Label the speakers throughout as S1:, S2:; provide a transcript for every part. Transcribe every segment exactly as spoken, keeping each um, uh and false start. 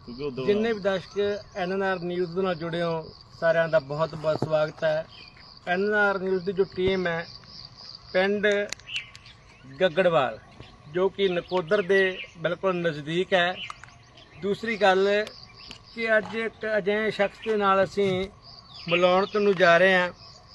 S1: जिन्ने भी दर्शक एन एन आर न्यूज़ नाल जुड़े हो सारिਆਂ ਦਾ बहुत बहुत स्वागत है। एन एन आर न्यूज़ की जो टीम है पिंड गगड़वाल जो कि नकोदर के बिल्कुल नज़दीक है। दूसरी गल कि अज एक अजिहे शख्स के नाल असीं मिलाउण तैनूं जा रहे हैं।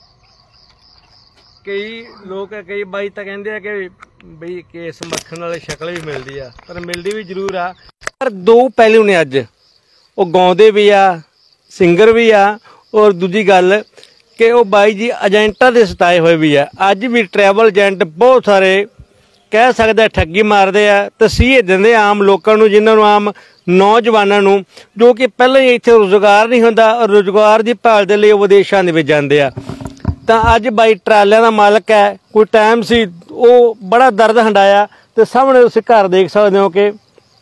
S1: कई लोग कई बाई तो कहते हैं कि बई केस मक्खन वाली शक्ल भी मिलती है पर मिलती भी जरूर आ। पर दो पहलू ने अज वो गाउंदे भी आ सिंगर भी आ और दूजी गल कि वो बाई जी एजेंटा दे सताए हुए भी है। अज भी ट्रैवल एजेंट बहुत सारे कह सकते ठगी मारते हैं तसीह देंदे आम लोगों को जिन्होंने आम नौजवानों को जो कि पहले ही इत्थे रोजगार नहीं होंदा और रोजगार की भाल दे लई विदेशों दे विच जांदे आ। तो अज बाई ट्रालियां दा मालक है कोई टाइम सी वो बड़ा दर्द हंडाया तो सामने तुसीं घर देख सकते हो कि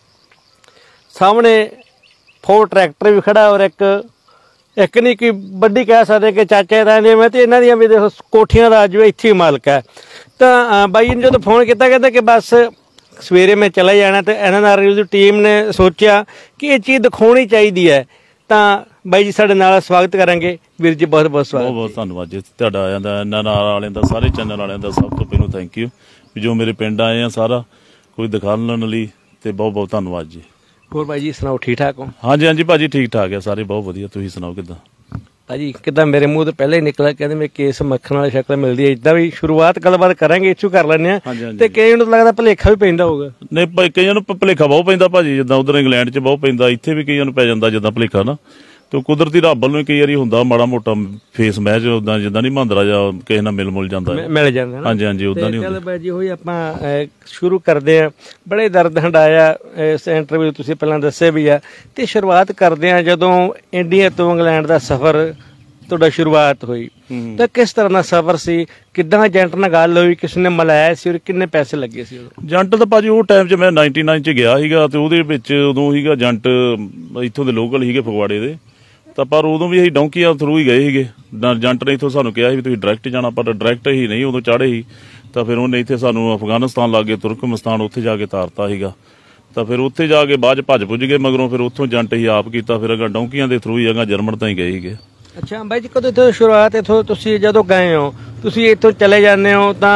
S1: सामने फोर ट्रैक्टर भी खड़ा और एक एक नहीं कि बड़ी कह सकते कि चाचे ताए में तो इन्हों दी भी देखो कोठियां का अज इत्थे ही मालक है। तो बाई ने जो फोन किया कहते कि बस सवेरे मैं चला जाना तो एन एन आर न्यूज़ की टीम ने सोचा कि ये चीज़ दिखानी चाहिए है। तो बाई जी साडे नाल स्वागत करेंगे। वीर जी बहुत बहुत स्वागत।
S2: बहुत बहुत धन्यवाद जी तुहाडा आया दा एन एन आर वालियां दा सारे चैनल वालियां दा सब तो पहलों थैंक यू जो मेरे पिंड आए हैं सारा कोई दिखाने लई ते बहुत बहुत धन्यवाद जी।
S1: होर भाई जी सुनाओ ठीक ठाक हो?
S2: हाँ जी हाँ जी भाजी ठीक ठाक है सारे बहुत वधिया। तुसीं सुनाओ किद्दां
S1: भाजी किद्दां मेरे मूँह तो पहले ही निकला कहते मैं केस मक्खन वाली शक्ल मिलती है इदा भी शुरुआत गलबात करांगे इत्थों कर लैंदे आ ते कई नूं लगदा भुलेखा भी पैंदा होगा।
S2: नहीं भाई कईयां नूं भुलेखा बहुत पैंदा भाजी जिद्दां उधर इंग्लैंड च बहुत पैंदा इत्थे भी कईयां नूं पै जांदा जिद्दां भुलेखा ना तो कुदरती रब वालों कई वारी हुंदा माड़ा मोटा फेस मैच उदां जिद्दां नहीं मांदरा जां किसे नाल मिल मुल जांदा
S1: मिल जांदा
S2: हाँ जी हाँ जी उदां नहीं
S1: हुंदा। चल भाई जी होई आपां शुरू करदे आ बड़े दर्द हंडाया इस इंटरव्यू तुसीं पहलां दस्सिआ भी आ ते शुरुआत करदे आ जदों इंडिया तो इंग्लैंड दा सफर तुहाडा शुरुआत हुई तो किस तरह का सफर सी किद्दां एजेंट नाल गल हुई किसने मिलाया सी और किन्ने पैसे लगे सी?
S2: एजेंट तो भाजी उस टाइम च मैं नाइनटी नाइन च गया सीगा ते उहदे विच उदों सीगा एजेंट इत्थों दे लोकल सीगे फगवाड़े दे तो पर उदों भी असीं डोंकियां थ्रू ही गए सीगे। एजेंट ने इत्थों सानूं कहा सी भी तुसीं डायरैक्ट जाना पर डायरैक्ट ही नहीं उदों चाढ़े ही तो फिर उन्हें इत्थे सानूं अफगानिस्तान लागे तुर्कमस्तान उत्थे जाके तारता सीगा तो फिर उत्थे जाके बाद च भज भुज गए मगरों फिर उत्थों एजेंट ही आप कीता फिर अगर डोंकियां दे थ्रू ही अगर जर्मन ताईं गए सीगे।
S1: अच्छा भाई जी कदों इत्थों शुरुआत इत्थों तुसीं जदों गए हो तुसीं इत्थों चले जाते हो तो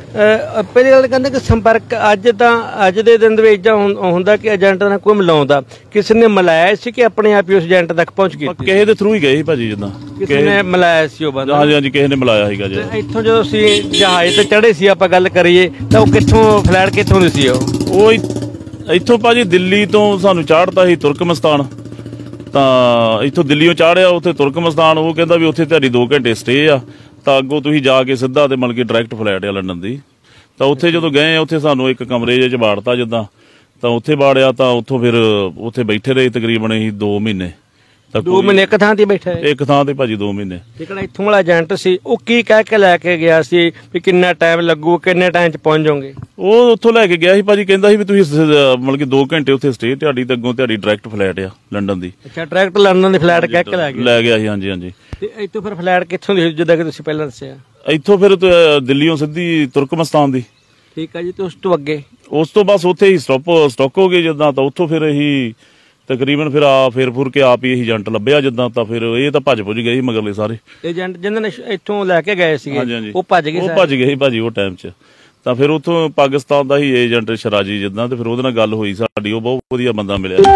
S1: पहली गल कहते कि संपर्क अज तो अज के दिन इदा होंदा कि एजेंट ने कोई मिलाउंदा किसी ने मिलाया सी कि अपने आप ही उस एजेंट तक पहुंच गई
S2: किसी के थ्रू ही गए भाजी जिद्दां
S1: किसी ने मिलाया सी वो बंदा?
S2: हाँ जी हाँ जी किसी ने मिलाया सीगा जी।
S1: इत्थों जो असीं जहाज ते चढ़े सी आपां गल करिए तो कित्थों फ्लैट कित्थों दी सी वो?
S2: इत्थों भाजी दिल्ली तो सानूं चाढ़ता ही तुर्कमस्तान ਤਾਂ ਇੱਥੋਂ ਦਿੱਲੀੋਂ ਚਾੜਿਆ ਉੱਥੇ ਤੁਰਕਮਸਤਾਨ ਉਹ ਕਹਿੰਦਾ ਵੀ ਉੱਥੇ ਤੁਹਾਡੀ ਦੋ ਘੰਟੇ ਸਟੇ ਆ ਤਾਂ ਅੱਗੋਂ ਤੁਸੀਂ ਜਾ ਕੇ ਸਿੱਧਾ ਤੇ ਮਤਲਬ ਕਿ ਡਾਇਰੈਕਟ ਫਲਾਈਟ ਆ ਲੰਡਨ ਦੀ। ਤਾਂ ਉੱਥੇ ਜਦੋਂ ਗਏ ਉੱਥੇ ਸਾਨੂੰ ਇੱਕ ਕਮਰੇ ਜਿਹੇ 'ਚ ਬਾੜਤਾ ਜਿੱਦਾਂ ਤਾਂ ਉੱਥੇ ਬਾੜਿਆ ਤਾਂ ਉੱਥੋਂ ਫਿਰ ਉੱਥੇ ਬੈਠੇ ਰਹੇ ਤਕਰੀਬਨ ਅਸੀਂ ਦੋ ਮਹੀਨੇ
S1: ਦੋ ਮਹੀਨੇ ਇੱਕ ਥਾਂ ਤੇ ਬੈਠਾ
S2: ਇੱਕ ਥਾਂ ਤੇ ਭਾਜੀ ਦੋ ਮਹੀਨੇ।
S1: ਜਿਹੜਾ ਇੱਥੋਂ ਵਾਲਾ ਏਜੰਟ ਸੀ ਉਹ ਕੀ ਕਹਿ ਕੇ ਲੈ ਕੇ ਗਿਆ ਸੀ ਵੀ ਕਿੰਨਾ ਟਾਈਮ ਲੱਗੂ ਕਿੰਨੇ ਟਾਈਮ 'ਚ ਪਹੁੰਚ ਜਾਓਗੇ?
S2: ਉਹ ਉੱਥੋਂ ਲੈ ਕੇ ਗਿਆ ਸੀ ਭਾਜੀ ਕਹਿੰਦਾ ਸੀ ਵੀ ਤੁਸੀਂ ਮਤਲਬ ਕਿ ਦੋ ਘੰਟੇ ਉੱਥੇ ਸਟੇ ਤੁਹਾਡੀ ਤੇ ਅੱਗੋਂ ਤੁਹਾਡੀ ਡਾਇਰੈਕਟ ਫਲਾਈਟ ਆ ਲੰਡਨ ਦੀ।
S1: ਅੱਛਾ ਡਾਇਰੈਕਟ ਲੰਡਨ ਦੀ ਫਲਾਈਟ ਕਹਿ ਕੇ ਲੈ ਗਿਆ
S2: ਲੈ ਗਿਆ ਸੀ ਹਾਂਜੀ ਹਾਂਜੀ।
S1: ਤੇ ਇੱਥੋਂ ਫਿਰ ਫਲਾਈਟ ਕਿੱਥੋਂ ਦੀ ਜਿੱਦਾਂ ਕਿ ਤੁਸੀਂ ਪਹਿਲਾਂ ਦੱਸਿਆ?
S2: ਇੱਥੋਂ ਫਿਰ ਦਿੱਲੀੋਂ ਸਿੱਧੀ ਤੁਰਕਮਸਤਾਨ ਦੀ।
S1: ਠੀਕ ਆ ਜੀ ਤੇ ਉਸ ਤੋਂ ਅੱਗੇ
S2: ਉਸ ਤੋਂ ਬਸ ਉੱਥੇ ਹੀ ਸਟਾਪ ਸਟਾਕ ਹੋ ਗਏ ਜਿੱਦਾਂ ਤਾਂ ਉੱਥੋਂ ਫਿਰ ਅਸੀਂ तकरीबन फिर आ फिर फुर के आप ही एजेंट लभ्या जिद्दां तां फिर ये तां भज भुज गए मगरले सारे
S1: एजेंट जिन्होंने इत्थों लैके गए सीगे वो भज गए
S2: वो भज गए भाजी वो टाइम च। तां फिर उत्थों पाकिस्तान दा ही एजेंट शराजी जिद्दां ते फिर ओहदे नाल गल होई साडी वो बहुत वधिया बंदा मिलिया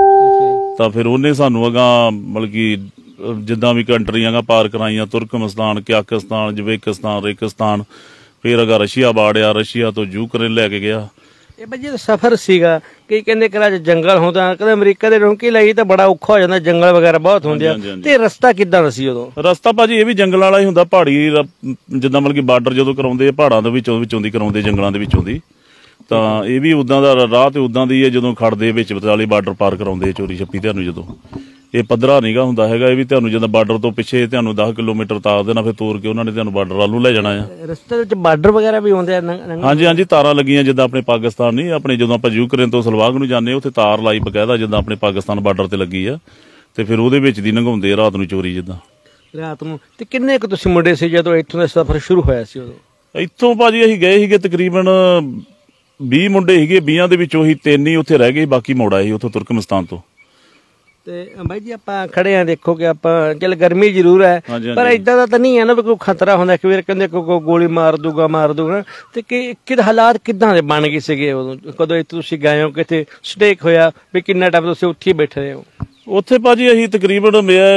S2: तां फिर उहने सानूं अगां मतलब कि जिद्दां भी कंट्रियां अगां पार कराइयां तुर्कमस्तान कजाकिस्तान उज़बेकिस्तान रेगिस्तान फिर अगां रशिया बाड़िया रशिया तो यूक्रेन लैके गया।
S1: ਇਹ ਭਾਜੀ ਸਫ਼ਰ ਸੀਗਾ ਕਈ ਕਹਿੰਦੇ ਕਿ ਅੱਜ ਜੰਗਲ ਹੁੰਦਾ ਕਦੇ ਅਮਰੀਕਾ ਦੇ ਰੋਂਕੀ ਲਈ ਤਾਂ ਬੜਾ ਔਖਾ ਹੋ ਜਾਂਦਾ ਜੰਗਲ ਵਗੈਰਾ ਬਹੁਤ ਹੁੰਦੇ ਆ ਤੇ ਰਸਤਾ ਕਿੱਦਾਂ ਦਾ ਸੀ ਉਦੋਂ?
S2: ਰਸਤਾ ਭਾਜੀ ਇਹ ਵੀ ਜੰਗਲ ਵਾਲਾ ਹੀ ਹੁੰਦਾ ਪਹਾੜੀ ਜਿੱਦਾਂ ਮਤਲਬ ਕਿ ਬਾਰਡਰ ਜਦੋਂ ਕਰਾਉਂਦੇ ਪਹਾੜਾਂ ਦੇ ਵਿੱਚੋਂ ਵਿੱਚੋਂ ਦੀ ਕਰਾਉਂਦੇ ਜੰਗਲਾਂ ਦੇ ਵਿੱਚੋਂ ਦੀ ਤਾਂ ਇਹ ਵੀ ਉਦਾਂ ਦਾ ਰਾਹ ਤੇ ਉਦਾਂ ਦੀ ਹੈ ਜਦੋਂ ਖੜਦੇ ਵਿੱਚ ਵਿਚਾਲੇ ਬਾਰਡਰ ਪਾਰ ਕਰਾਉਂਦੇ ਚੋਰੀ ਛੱਪੀ ਤੁਹਾਨੂੰ ਜਦੋਂ ਇਹ ਪੱਧਰਾ ਨੀਗਾ ਹੁੰਦਾ ਹੈਗਾ ਇਹ ਵੀ ਤੁਹਾਨੂੰ ਜਦੋਂ ਬਾਰਡਰ ਤੋਂ ਪਿੱਛੇ ਤੁਹਾਨੂੰ ਦਸ ਕਿਲੋਮੀਟਰ ਤਾਰ ਦੇਣਾ ਫਿਰ ਤੋਰ ਕੇ ਉਹਨਾਂ ਨੇ ਤੁਹਾਨੂੰ ਬਾਰਡਰ ਵੱਲ ਨੂੰ ਲੈ ਜਾਣਾ ਆ।
S1: ਰਸਤੇ ਵਿੱਚ ਬਾਰਡਰ ਵਗੈਰਾ ਵੀ ਆਉਂਦੇ ਆ?
S2: ਹਾਂਜੀ ਹਾਂਜੀ ਤਾਰਾਂ ਲੱਗੀਆਂ ਜਿੱਦਾਂ ਆਪਣੇ ਪਾਕਿਸਤਾਨ ਨਹੀਂ ਆਪਣੇ ਜਦੋਂ ਆਪਾਂ ਯੂਕਰੇਨ ਤੋਂ ਸਲਵਾਗ ਨੂੰ ਜਾਂਦੇ ਉੱਥੇ ਤਾਰ ਲਾਈ ਬਕਾਇਦਾ ਜਿੱਦਾਂ ਆਪਣੇ ਪਾਕਿਸਤਾਨ ਬਾਰਡਰ ਤੇ ਲੱਗੀ ਆ ਤੇ ਫਿਰ ਉਹਦੇ ਵਿੱਚ ਦੀ ਲੰਘਾਉਂਦੇ ਰਾਤ ਨੂੰ ਚੋਰੀ ਜਿੱਦਾਂ ਰਾਤ ਨੂੰ।
S1: ਤੇ ਕਿੰਨੇ ਕੁ ਤੁਸੀਂ ਮੁੰਡੇ ਸੀ ਜਦੋਂ ਇੱਥੋਂ ਦਾ ਸਫ਼ਰ ਸ਼ੁਰੂ ਹੋਇਆ ਸੀ ਉਦੋਂ?
S2: ਇੱਥੋਂ ਭਾਜੀ ਅਸੀਂ ਗਏ ਸੀਗੇ ਤਕਰੀਬਨ ਵੀਹ ਮੁੰਡੇ ਸੀਗੇ ਵੀਹਾਂ ਦੇ ਵਿੱਚੋਂ ਹੀ ਤਿੰਨ ਹੀ ਉੱਥੇ ਰਹਿ ਗਏ ਬਾਕੀ ਮੁੜ ਆਏ ਸੀ ਉੱਥੋਂ ਤੁਰਕਮਸਤਾਨ ਤੋਂ।
S1: ਤੇ ਬਾਈ ਜੀ ਆਪਾਂ ਖੜੇ ਆ, ਦੇਖੋ ਕਿ ਆਪਾਂ ਚੱਲ ਗਰਮੀ ਜ਼ਰੂਰ ਹੈ ਪਰ ਇਦਾਂ ਦਾ ਤਾਂ ਨਹੀਂ ਹੈ ਨਾ ਵੀ ਕੋਈ ਖਤਰਾ ਹੁੰਦਾ ਕਿ ਵੀਰ ਕਹਿੰਦੇ ਕੋਈ ਗੋਲੀ ਮਾਰ ਦੂਗਾ ਮਾਰ ਦੂਗਾ ਤੇ ਕਿ ਕਿ ਹਾਲਾਤ ਕਿੱਦਾਂ ਦੇ ਬਣ ਗਏ ਸੀਗੇ ਉਦੋਂ ਕਦੋਂ ਇੱਥੇ ਤੁਸੀਂ ਗਏ ਹੋ, ਕਿਤੇ ਸਟੇਕ ਹੋਇਆ ਵੀ ਕਿੰਨਾ ਟਾਈਮ ਤੁਸੀਂ ਉੱਥੇ ਹੀ ਬੈਠੇ ਰਹੇ ਹੋ?
S2: ਉੱਥੇ ਭਾਜੀ ਅਸੀਂ ਤਕਰੀਬਨ